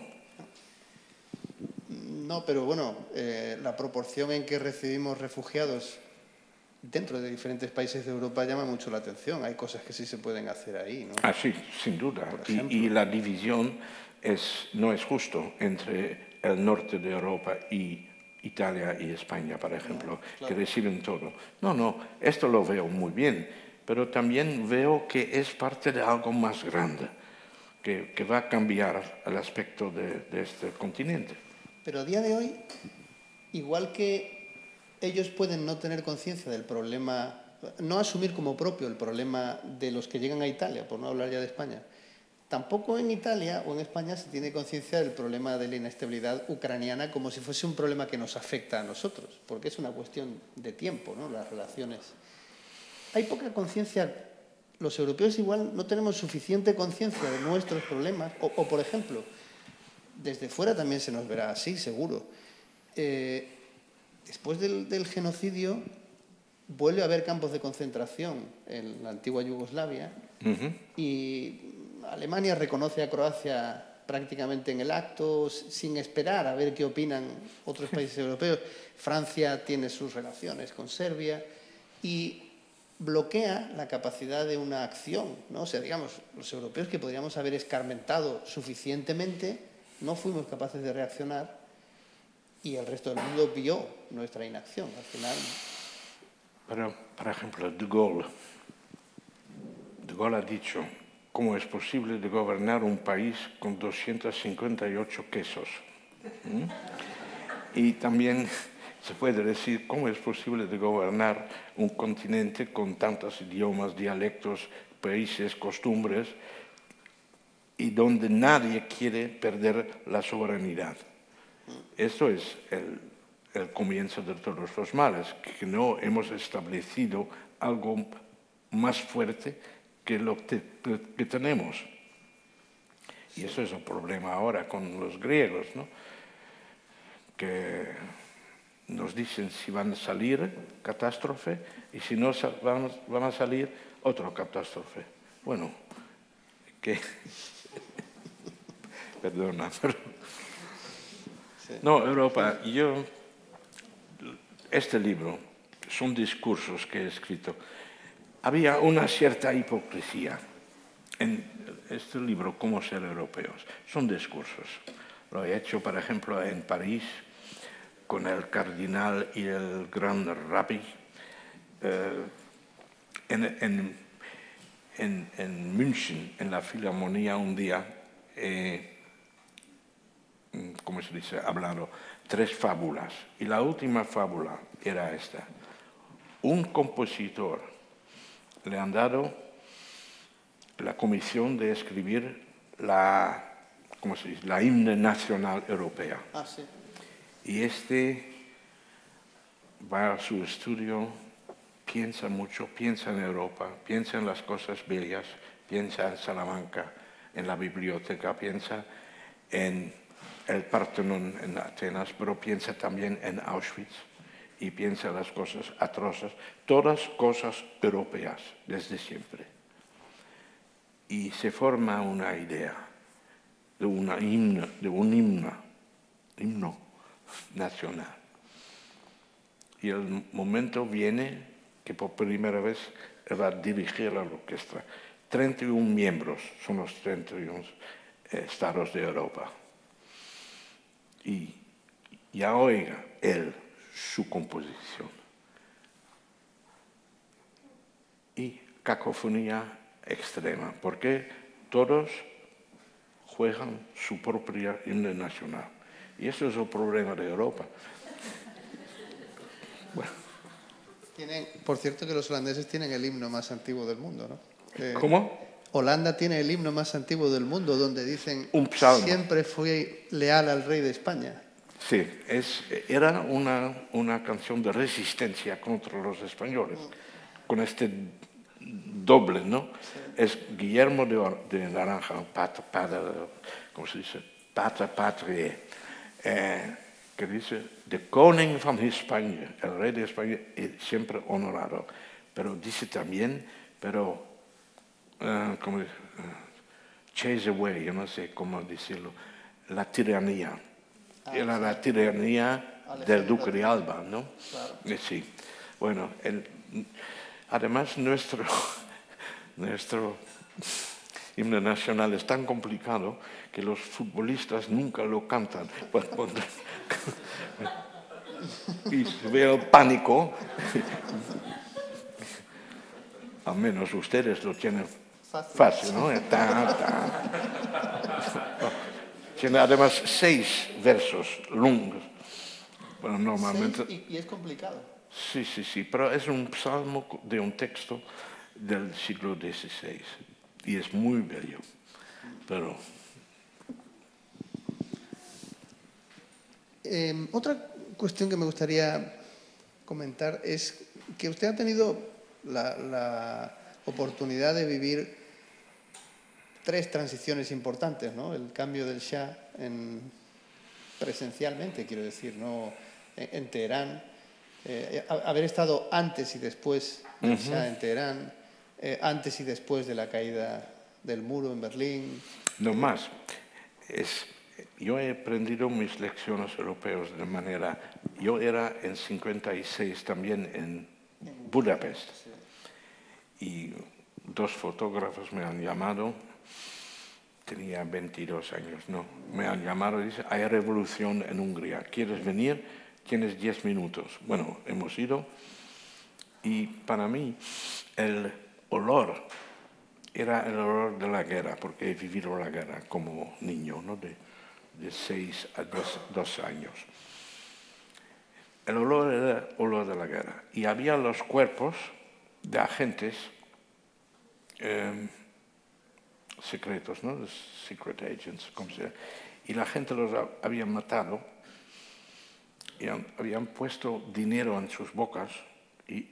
No, pero bueno, la proporción en que recibimos refugiados dentro de diferentes países de Europa llama mucho la atención. Hay cosas que sí se pueden hacer ahí, ¿no? Sí, sin duda. Y la división no es justo entre el norte de Europa y Italia y España, por ejemplo, claro, que reciben todo. No, esto lo veo muy bien, pero también veo que es parte de algo más grande, que va a cambiar el aspecto de este continente. Pero a día de hoy, igual que ellos pueden no tener conciencia del problema, no asumir como propio el problema de los que llegan a Italia, por no hablar ya de España, Tampoco en Italia o en España se tiene conciencia del problema de la inestabilidad ucraniana como si fuese un problema que nos afecta a nosotros, porque es una cuestión de tiempo, ¿no? Las relaciones. Hay poca conciencia. Los europeos igual no tenemos suficiente conciencia de nuestros problemas, o por ejemplo, desde fuera también se nos verá así, seguro. Después del genocidio vuelve a haber campos de concentración en la antigua Yugoslavia y Alemania reconoce a Croacia prácticamente en el acto, sin esperar a ver qué opinan otros países europeos. Francia tiene sus relaciones con Serbia y bloquea la capacidad de una acción, ¿no? O sea, digamos, los europeos que podríamos haber escarmentado suficientemente, no fuimos capaces de reaccionar y el resto del mundo vio nuestra inacción. Al final... Pero, por ejemplo, De Gaulle ha dicho: ¿cómo es posible de gobernar un país con 258 quesos? Y también se puede decir: ¿cómo es posible de gobernar un continente con tantos idiomas, dialectos, países, costumbres, y donde nadie quiere perder la soberanidad? Eso es el comienzo de todos los males, que no hemos establecido algo más fuerte que lo que tenemos. Y eso es un problema ahora con los griegos, ¿no? Que nos dicen si van a salir, catástrofe, y si no van a salir, otra catástrofe. Bueno, que... Perdona, pero... No, Europa, este libro son discursos que he escrito. Había una cierta hipocresía en este libro, Cómo ser europeos. Son discursos. Lo he hecho, por ejemplo, en París, con el cardenal y el gran rabbi. En München, en la Filarmonía, un día, ¿cómo se dice? Hablado 3 fábulas. Y la última fábula era esta. Un compositor le han dado la comisión de escribir ¿cómo se dice? La himno nacional europea. Ah, sí. Y va a su estudio, piensa mucho, piensa en Europa, piensa en las cosas bellas, piensa en Salamanca, en la biblioteca, piensa en el Partenón en Atenas, pero piensa también en Auschwitz y piensa en las cosas atroces, todas cosas europeas desde siempre. Y se forma una idea de un himno nacional. Y el momento viene que por primera vez va a dirigir la orquesta. 31 miembros son los 31 estados de Europa. Y ya oiga él su composición. Y cacofonía extrema, porque todos juegan su propia himno nacional. Y eso es el problema de Europa. Bueno. Por cierto, que los holandeses tienen el himno más antiguo del mundo, ¿no? ¿Cómo? Holanda tiene el himno más antiguo del mundo, donde dicen: un psalmo. Siempre fui leal al rey de España. Sí, era una canción de resistencia contra los españoles, con este doble, ¿no? Sí. Es Guillermo de Naranja, ¿cómo se dice? Pater Patriae, que dice: de koning van España, el rey de España, siempre honorado. Pero dice también, como chase away, yo no sé cómo decirlo, la tiranía. Era la tiranía del duque de Alba, ¿no? Claro. Sí. Bueno, además nuestro himno nacional es tan complicado que los futbolistas nunca lo cantan. Y veo el pánico. Al menos ustedes lo tienen fácil, ¿no? Tiene además 6 versos longos. Bueno, normalmente... 6 y es complicado. Sí, pero es un psalmo de un texto del siglo XVI y es muy bello. pero... Otra cuestión que me gustaría comentar es que usted ha tenido la oportunidad de vivir 3 transiciones importantes, ¿no? El cambio del Shah presencialmente, quiero decir, no en Teherán, haber estado antes y después del Shah en Teherán, antes y después de la caída del muro en Berlín. No más. Yo he aprendido mis lecciones europeas de manera... Yo era en 56 también en Budapest y 2 fotógrafos me han llamado, tenía 22 años, ¿no? Me han llamado y dicen, hay revolución en Hungría, ¿quieres venir? Tienes 10 minutos. Bueno, hemos ido y para mí el olor era el olor de la guerra, porque he vivido la guerra como niño, ¿no? De 6 a 2 años. El olor era el olor de la guerra. Y había los cuerpos de agentes secretos, ¿no? Los secret agents, como se llama. Y la gente los había matado y habían puesto dinero en sus bocas y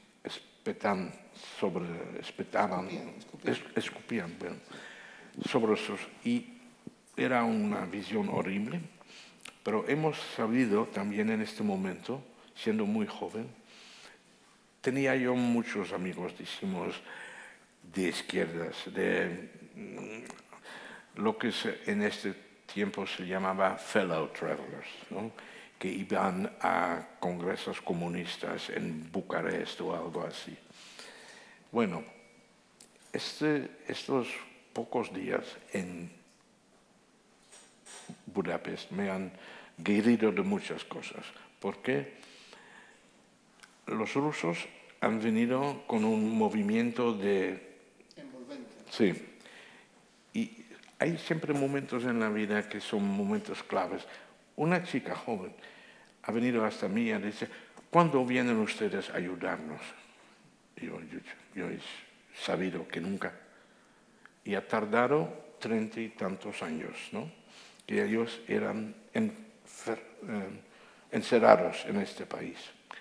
escupían sobre sus... Y era una visión horrible, pero hemos sabido también en este momento, siendo muy joven, tenía yo muchos amigos, decimos, de izquierdas, de lo que en este tiempo se llamaba fellow travelers, ¿no? Que iban a congresos comunistas en Bucarest o algo así. Bueno, estos pocos días en Budapest me han guiado de muchas cosas, porque los rusos han venido con un movimiento de... Envolvente. Sí. Y hay siempre momentos en la vida que son momentos claves. Una chica joven ha venido hasta mí y dice, ¿cuándo vienen ustedes a ayudarnos? Y yo he sabido que nunca. Y ha tardado 30 y tantos años, ¿no? Que ellos eran encerrados en este país.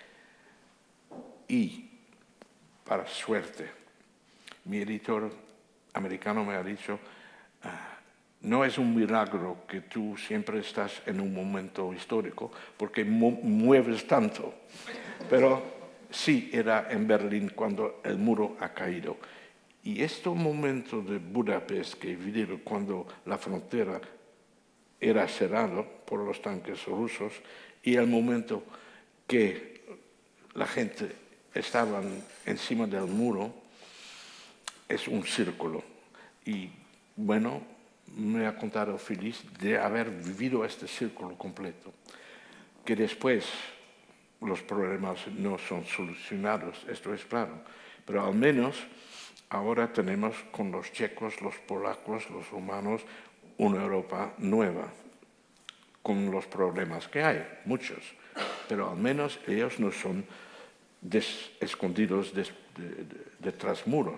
Y, para suerte, mi editor americano me ha dicho, no es un milagro que tú siempre estás en un momento histórico porque mueves tanto, pero sí era en Berlín cuando el muro ha caído. Y este momento de Budapest que he vivido cuando la frontera era cerrada por los tanques rusos y el momento que la gente estaba encima del muro es un círculo. Y bueno, me ha contado feliz de haber vivido este círculo completo, que después los problemas no son solucionados, esto es claro, pero al menos ahora tenemos con los checos, los polacos, los rumanos, una Europa nueva, con los problemas que hay, muchos, pero al menos ellos no son escondidos detrás muros.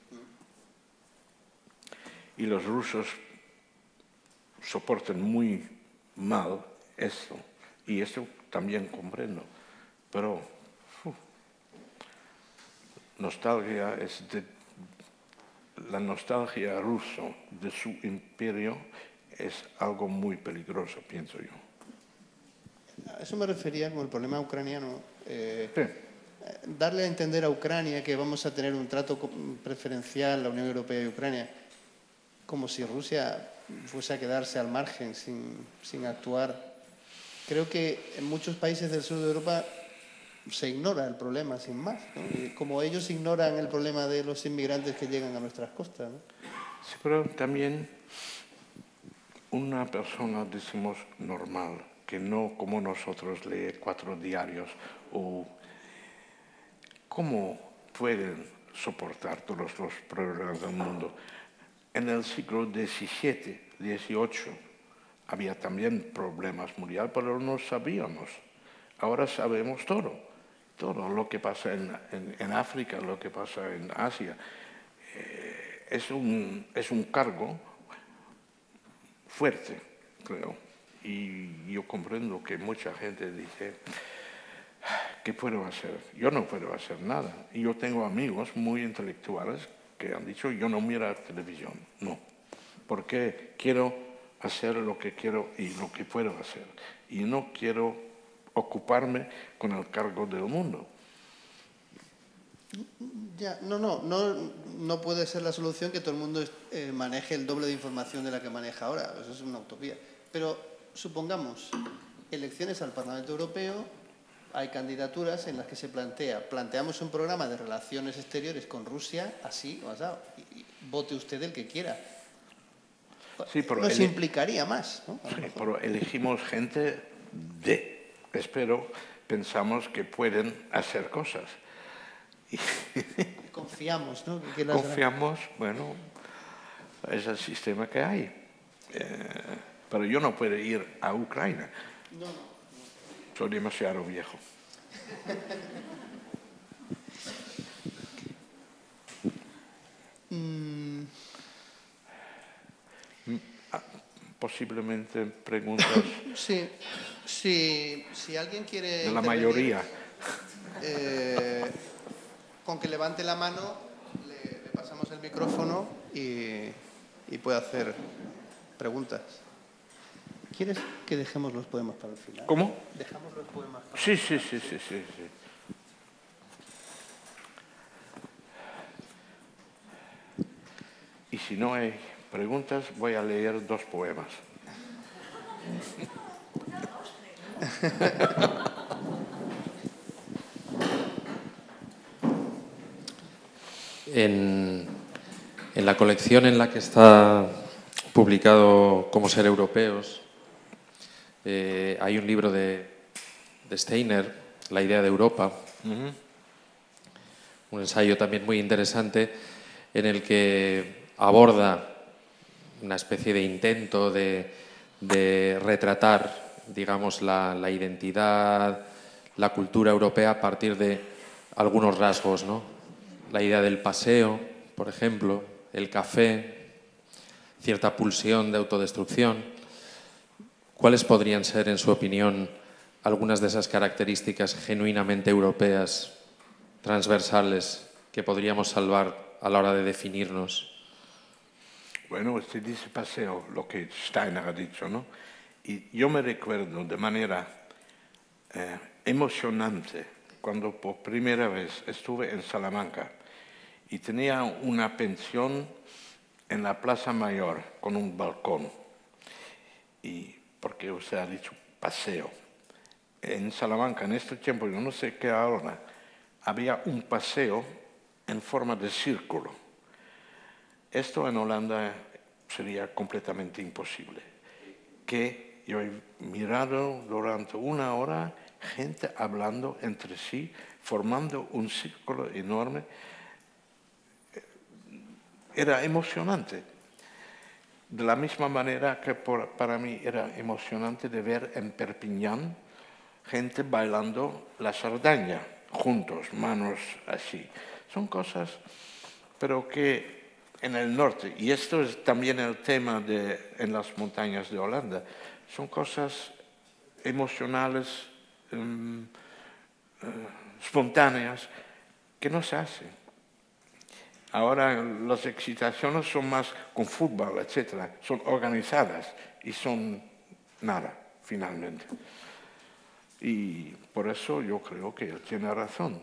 Y los rusos soportan muy mal esto, y esto también comprendo, pero nostalgia es la nostalgia rusa de su imperio es algo muy peligroso, pienso yo. A eso me refería con el problema ucraniano. Sí. Darle a entender a Ucrania que vamos a tener un trato preferencial, la Unión Europea y Ucrania, como si Rusia fuese a quedarse al margen sin actuar. Creo que en muchos países del sur de Europa se ignora el problema sin más, ¿no? Y como ellos ignoran el problema de los inmigrantes que llegan a nuestras costas, ¿no? Sí, pero también una persona, decimos, normal, que no como nosotros lee 4 diarios, o ¿cómo pueden soportar todos los problemas del mundo? En el siglo XVII, XVIII, había también problemas mundiales, pero no sabíamos. Ahora sabemos todo lo que pasa en África, lo que pasa en Asia. Es un cargo fuerte, creo. Y yo comprendo que mucha gente dice, ¿qué puedo hacer? Yo no puedo hacer nada. Y yo tengo amigos muy intelectuales que han dicho, yo no miro televisión, no. Porque quiero hacer lo que quiero y lo que puedo hacer. Y no quiero ocuparme con el cargo del mundo. Ya, no puede ser la solución que todo el mundo maneje el doble de información de la que maneja ahora. Eso es una utopía. Pero supongamos elecciones al Parlamento Europeo, hay candidaturas en las que se planteamos un programa de relaciones exteriores con Rusia, así o asado, y vote usted el que quiera. Sí, pero nos implicaría más, ¿no? Sí, pero elegimos gente espero, pensamos que pueden hacer cosas. Confiamos, ¿no? Confiamos, bueno, es el sistema que hay. Pero yo no puedo ir a Ucrania. No. Soy demasiado viejo. Posiblemente preguntas Sí, si alguien quiere de la mayoría. Con que levante la mano, le pasamos el micrófono y puede hacer preguntas. ¿Quieres que dejemos los poemas para el final? ¿Cómo? Dejamos los poemas para Sí, el sí, final. sí. Y si no hay preguntas, voy a leer 2 poemas. En la colección en la que está publicado Cómo ser europeos, hay un libro de Steiner, La idea de Europa, un ensayo también muy interesante en el que aborda una especie de intento de retratar, digamos, la identidad, la cultura europea a partir de algunos rasgos, ¿no? La idea del paseo, por ejemplo, el café, cierta pulsión de autodestrucción. ¿Cuáles podrían ser, en su opinión, algunas de esas características genuinamente europeas, transversales, que podríamos salvar a la hora de definirnos? Bueno, usted dice paseo, lo que Steiner ha dicho, ¿no? Y yo me recuerdo de manera emocionante cuando por primera vez estuve en Salamanca y tenía una pensión en la Plaza Mayor con un balcón. Y porque usted ha dicho paseo. En Salamanca, en este tiempo, yo no sé qué ahora, había un paseo en forma de círculo. Esto en Holanda sería completamente imposible. Que yo he mirado durante 1 hora gente hablando entre sí, formando un círculo enorme. Era emocionante. De la misma manera que para mí era emocionante de ver en Perpiñán gente bailando la sardaña, juntos, manos así. Son cosas, pero que en el norte, y esto es también el tema en las montañas de Holanda, son cosas emocionales, espontáneas, que no se hacen. Ahora las excitaciones son más con fútbol, etcétera, son organizadas y son nada, finalmente. Y por eso yo creo que él tiene razón.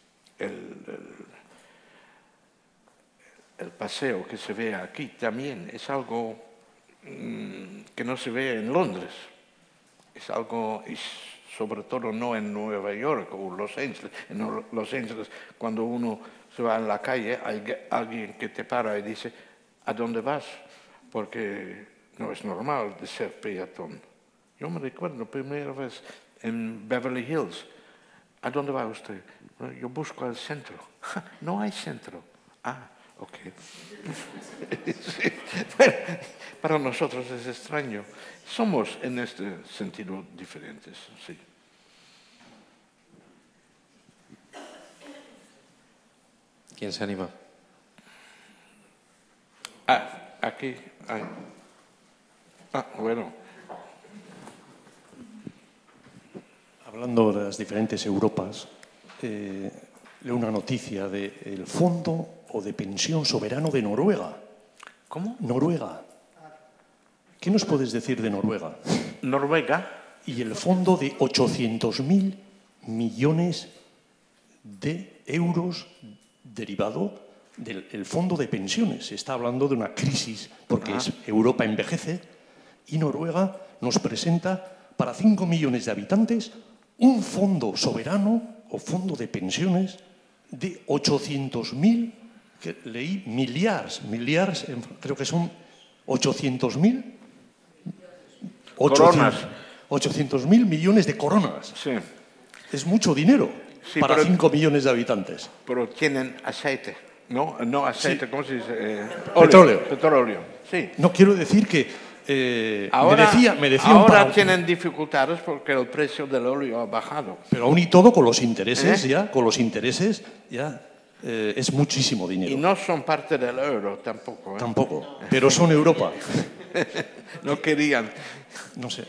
El paseo que se ve aquí también es algo que no se ve en Londres. Es algo, y sobre todo no en Nueva York o Los Ángeles. En Los Ángeles, cuando uno se va en la calle, hay alguien que te para y dice, ¿a dónde vas? Porque no es normal de ser peatón. Yo me recuerdo primera vez en Beverly Hills. ¿A dónde va usted? Yo busco el centro. No hay centro. Ah, ok. Sí. Bueno, para nosotros es extraño. Somos en este sentido diferentes, sí. ¿Quién se anima? Ah, aquí hay. Ah, bueno. Hablando de las diferentes Europas, leo una noticia del Fondo o de Pensión Soberano de Noruega. ¿Cómo? Noruega. ¿Qué nos puedes decir de Noruega? Noruega. Y el fondo de 800.000 millones de euros derivado del fondo de pensiones. Se está hablando de una crisis porque Europa envejece y Noruega nos presenta para 5 millones de habitantes un fondo soberano o fondo de pensiones de 800.000, que leí millards, creo que son 800.000 Coronas. 800.000 millones de coronas. Sí. Es mucho dinero Sí, para pero- 5 millones de habitantes. Pero tienen aceite, ¿no? No aceite, ¿cómo se dice? Petróleo. Petróleo, sí. No quiero decir que Ahora, me decía un ahora párrafo, tienen dificultades porque el precio del óleo ha bajado. pero aún y todo con los intereses es muchísimo dinero. Y no son parte del euro tampoco. ¿eh? Tampoco, pero son Europa. No querían. No sé.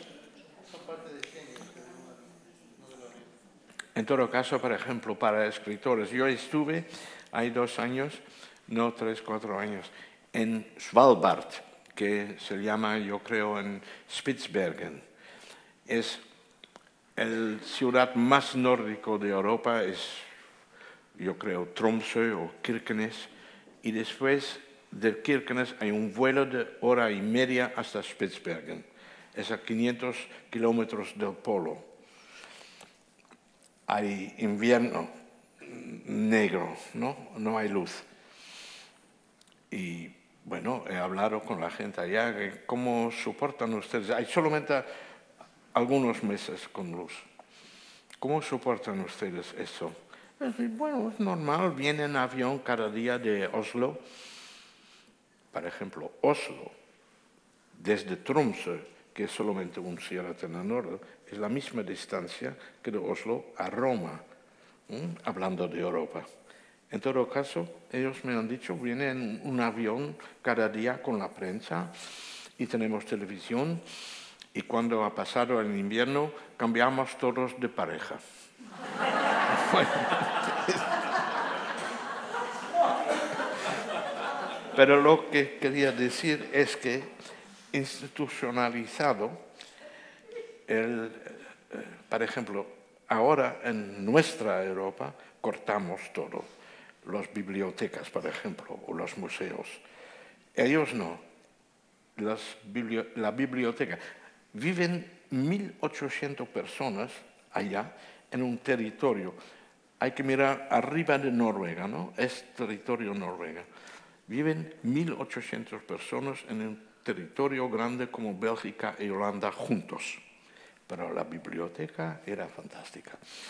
En todo caso, por ejemplo, para escritores, yo estuve, hay 2 años, no 3, 4 años, en Svalbard, que se llama, yo creo, en Spitsbergen. Es el ciudad más nórdico de Europa, es, yo creo, Tromsø o Kirkenes, y después de Kirkenes hay un vuelo de 1 hora y media hasta Spitsbergen. Es a 500 kilómetros del polo. Hay invierno negro, ¿no? No hay luz. Y bueno, he hablado con la gente allá, ¿cómo soportan ustedes? Hay solamente algunos meses con luz. ¿Cómo soportan ustedes eso? Bueno, es normal, viene en avión cada día de Oslo. Por ejemplo, Oslo, desde Tromsø, que es solamente un ciudad en el norte, es la misma distancia que de Oslo a Roma, hablando de Europa. En todo caso, ellos me han dicho, viene en un avión cada día con la prensa y tenemos televisión y cuando ha pasado el invierno cambiamos todos de pareja. Bueno. Pero lo que quería decir es que institucionalizado, por ejemplo, ahora en nuestra Europa cortamos todo, las bibliotecas, por ejemplo, o los museos. Ellos no, la biblioteca. Viven 1.800 personas allá en un territorio. Hay que mirar arriba de Noruega, ¿no? Es territorio Noruega. Viven 1.800 personas en un territorio grande como Bélgica y Holanda juntos. Pero la biblioteca era fantástica.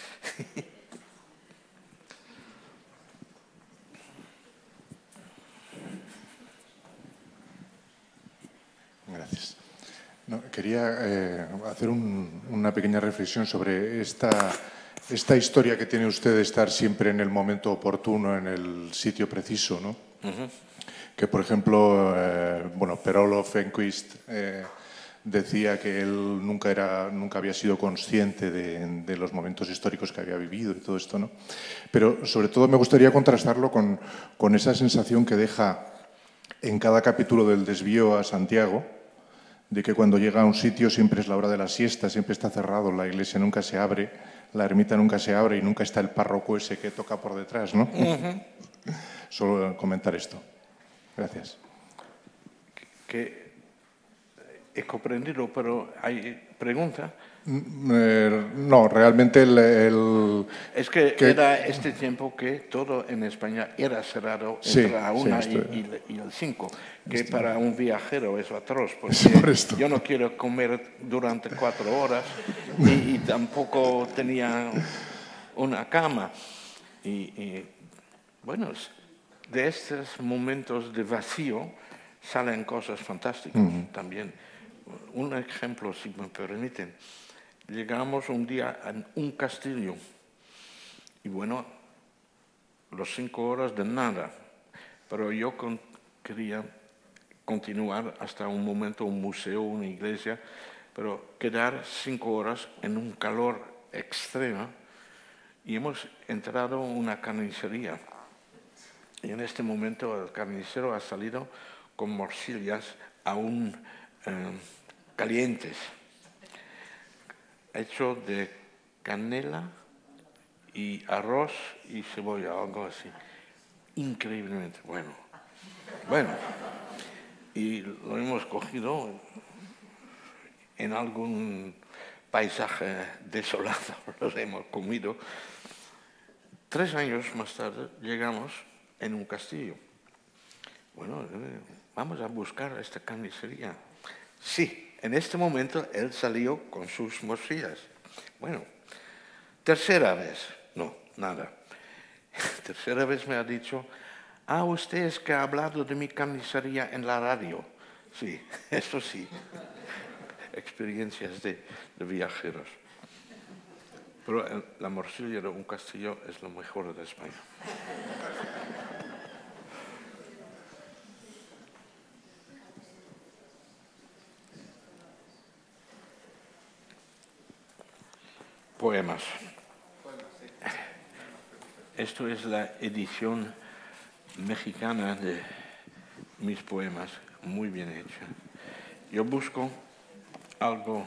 Gracias. No, quería hacer una pequeña reflexión sobre esta historia que tiene usted de estar siempre en el momento oportuno, en el sitio preciso, ¿no? Que, por ejemplo, Per-Olof Enquist decía que él nunca había sido consciente de los momentos históricos que había vivido y todo esto, ¿no? Pero, sobre todo, me gustaría contrastarlo con esa sensación que deja en cada capítulo del Desvío a Santiago, de que cuando llega a un sitio siempre es la hora de la siesta, siempre está cerrado, la iglesia nunca se abre, la ermita nunca se abre y nunca está el párroco ese que toca por detrás, ¿no? Solo comentar esto. Gracias. Que he comprendido, pero hay pregunta. No, realmente Es que era este tiempo que todo en España era cerrado entre la 1 y el 5, que para un viajero es atroz, porque yo no quiero comer durante 4 horas y tampoco tenía una cama. Y bueno, de estos momentos de vacío salen cosas fantásticas también. Un ejemplo, si me permiten. Llegamos un día a un castillo y bueno, los 5 horas de nada, pero yo quería continuar hasta un momento, un museo, una iglesia, pero quedar 5 horas en un calor extremo y hemos entrado en una carnicería. Y en este momento el carnicero ha salido con morcillas aún calientes, hecho de canela y arroz y cebolla, algo así. Increíblemente bueno. Y lo hemos cogido en algún paisaje desolado, lo hemos comido. 3 años más tarde llegamos en un castillo. Bueno, vamos a buscar esta carnicería. Sí, en este momento él salió con sus morcillas. Bueno, tercera vez, no, nada. Tercera vez me ha dicho, usted es que ha hablado de mi carnicería en la radio. Sí, eso sí. Experiencias de viajeros. Pero la morcilla de un castillo es lo mejor de España. Poemas. Esto es la edición mexicana de mis poemas, muy bien hecha. Yo busco algo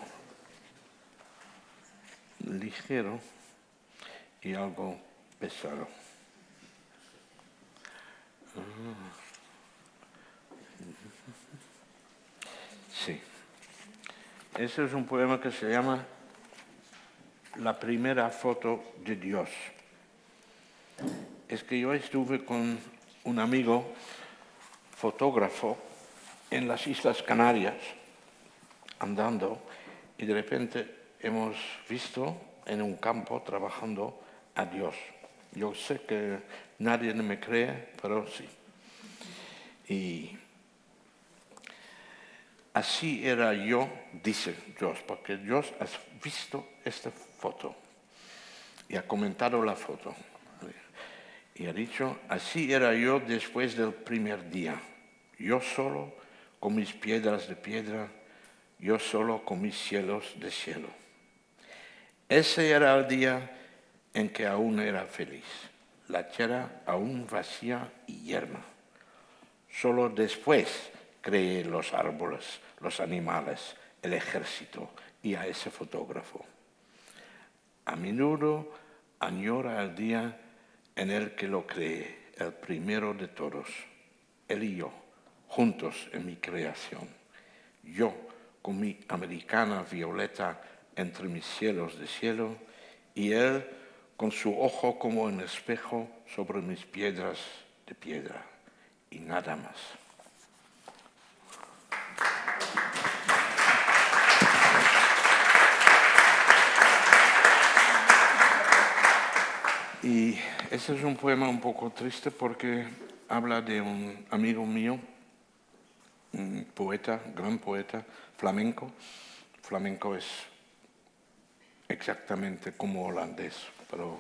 ligero y algo pesado. Sí. Este es un poema que se llama La primera foto de Dios. Es que yo estuve con un amigo fotógrafo en las Islas Canarias, andando, y de repente hemos visto en un campo trabajando a Dios. Yo sé que nadie me cree, pero sí. Y así era yo, dice Dios, porque Dios ha visto esta foto y ha comentado la foto. Y ha dicho, así era yo después del primer día, yo solo con mis piedras de piedra, yo solo con mis cielos de cielo. Ese era el día en que aún era feliz, la tierra aún vacía y yerma. Solo después creé los árboles, los animales, el ejército y a ese fotógrafo. A menudo añora el día en el que lo creé, el primero de todos, él y yo, juntos en mi creación. Yo con mi americana violeta entre mis cielos de cielo y él con su ojo como un espejo sobre mis piedras de piedra y nada más. Y este es un poema un poco triste porque habla de un amigo mío, un poeta, gran poeta, flamenco. Flamenco es exactamente como holandés, pero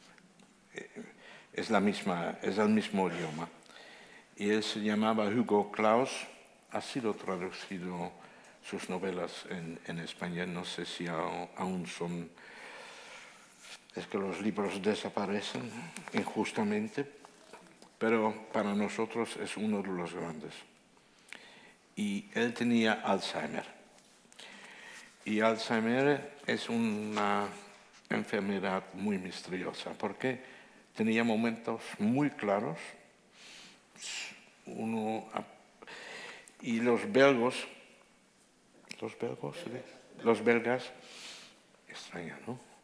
es el mismo idioma. Y él se llamaba Hugo Claus, ha sido traducido sus novelas en español, no sé si aún son. Es que los libros desaparecen injustamente, pero para nosotros es uno de los grandes. Y él tenía Alzheimer. Y Alzheimer es una enfermedad muy misteriosa, porque tenía momentos muy claros. Y los belgas, extraña, ¿no?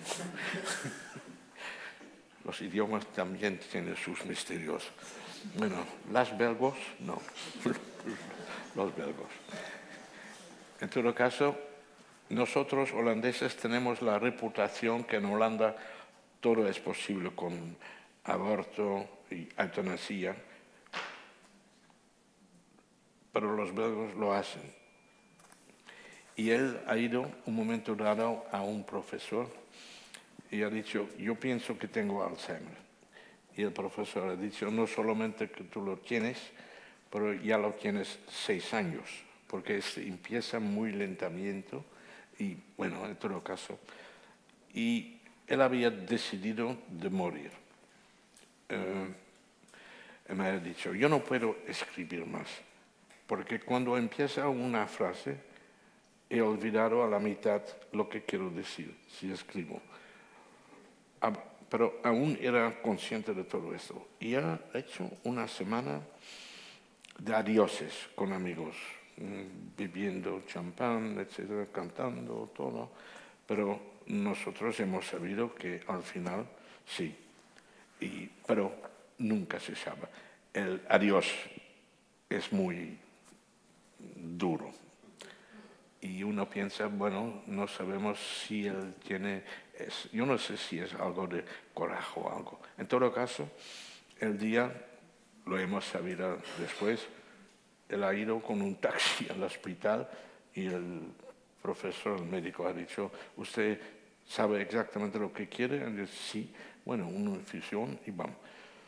Los idiomas también tienen sus misterios. Bueno, las belgas, no. Los belgas. En todo caso, nosotros holandeses tenemos la reputación que en Holanda todo es posible con aborto y eutanasia, pero los belgas lo hacen. Y él ha ido un momento dado a un profesor y ha dicho, yo pienso que tengo Alzheimer. Y el profesor ha dicho, no solamente que tú lo tienes, pero ya lo tienes 6 años, porque empieza muy lentamente y, bueno, en todo caso. Y él había decidido de morir. Me ha dicho, yo no puedo escribir más, porque cuando empieza una frase, he olvidado a la mitad lo que quiero decir, si escribo. Pero aún era consciente de todo esto. Y ha hecho una semana de adioses con amigos, bebiendo champán, etcétera, cantando, todo. Pero nosotros hemos sabido que al final sí, pero nunca se sabe. El adiós es muy duro. Y uno piensa, bueno, no sabemos si él tiene, yo no sé si es algo de coraje o algo. En todo caso, el día, lo hemos sabido después, él ha ido con un taxi al hospital y el profesor, el médico, ha dicho, ¿usted sabe exactamente lo que quiere? Y dice, sí, bueno, una infusión y vamos.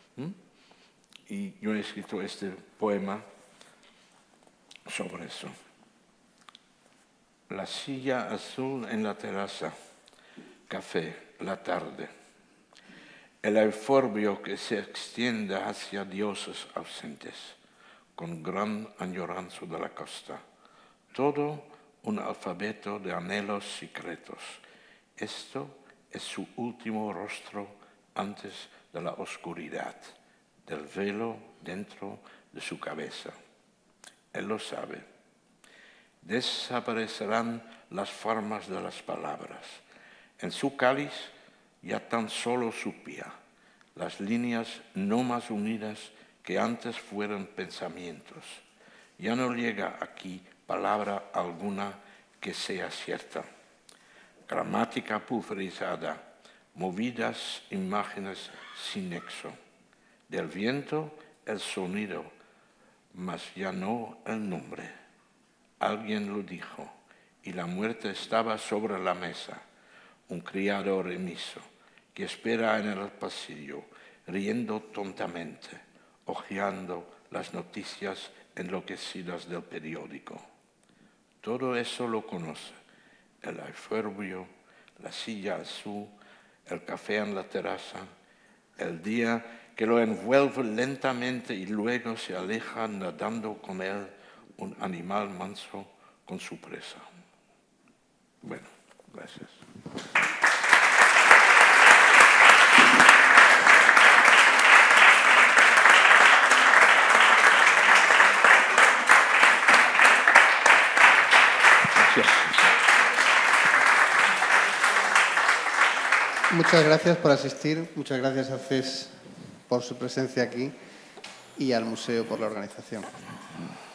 Y yo he escrito este poema sobre eso. La silla azul en la terraza, café, la tarde. El euforbio que se extiende hacia dioses ausentes, con gran añoranza de la costa. Todo un alfabeto de anhelos secretos. Esto es su último rostro antes de la oscuridad, del velo dentro de su cabeza. Él lo sabe. Desaparecerán las formas de las palabras. En su cáliz ya tan solo supía las líneas no más unidas que antes fueron pensamientos. Ya no llega aquí palabra alguna que sea cierta. Gramática pulverizada, movidas imágenes sin nexo. Del viento el sonido, mas ya no el nombre. Alguien lo dijo, y la muerte estaba sobre la mesa. Un criado remiso, que espera en el pasillo, riendo tontamente, hojeando las noticias enloquecidas del periódico. Todo eso lo conoce, el euforbio, la silla azul, el café en la terraza, el día que lo envuelve lentamente y luego se aleja nadando con él un animal manso con su presa. Bueno, gracias. Muchas gracias por asistir, muchas gracias a CES por su presencia aquí y al museo por la organización.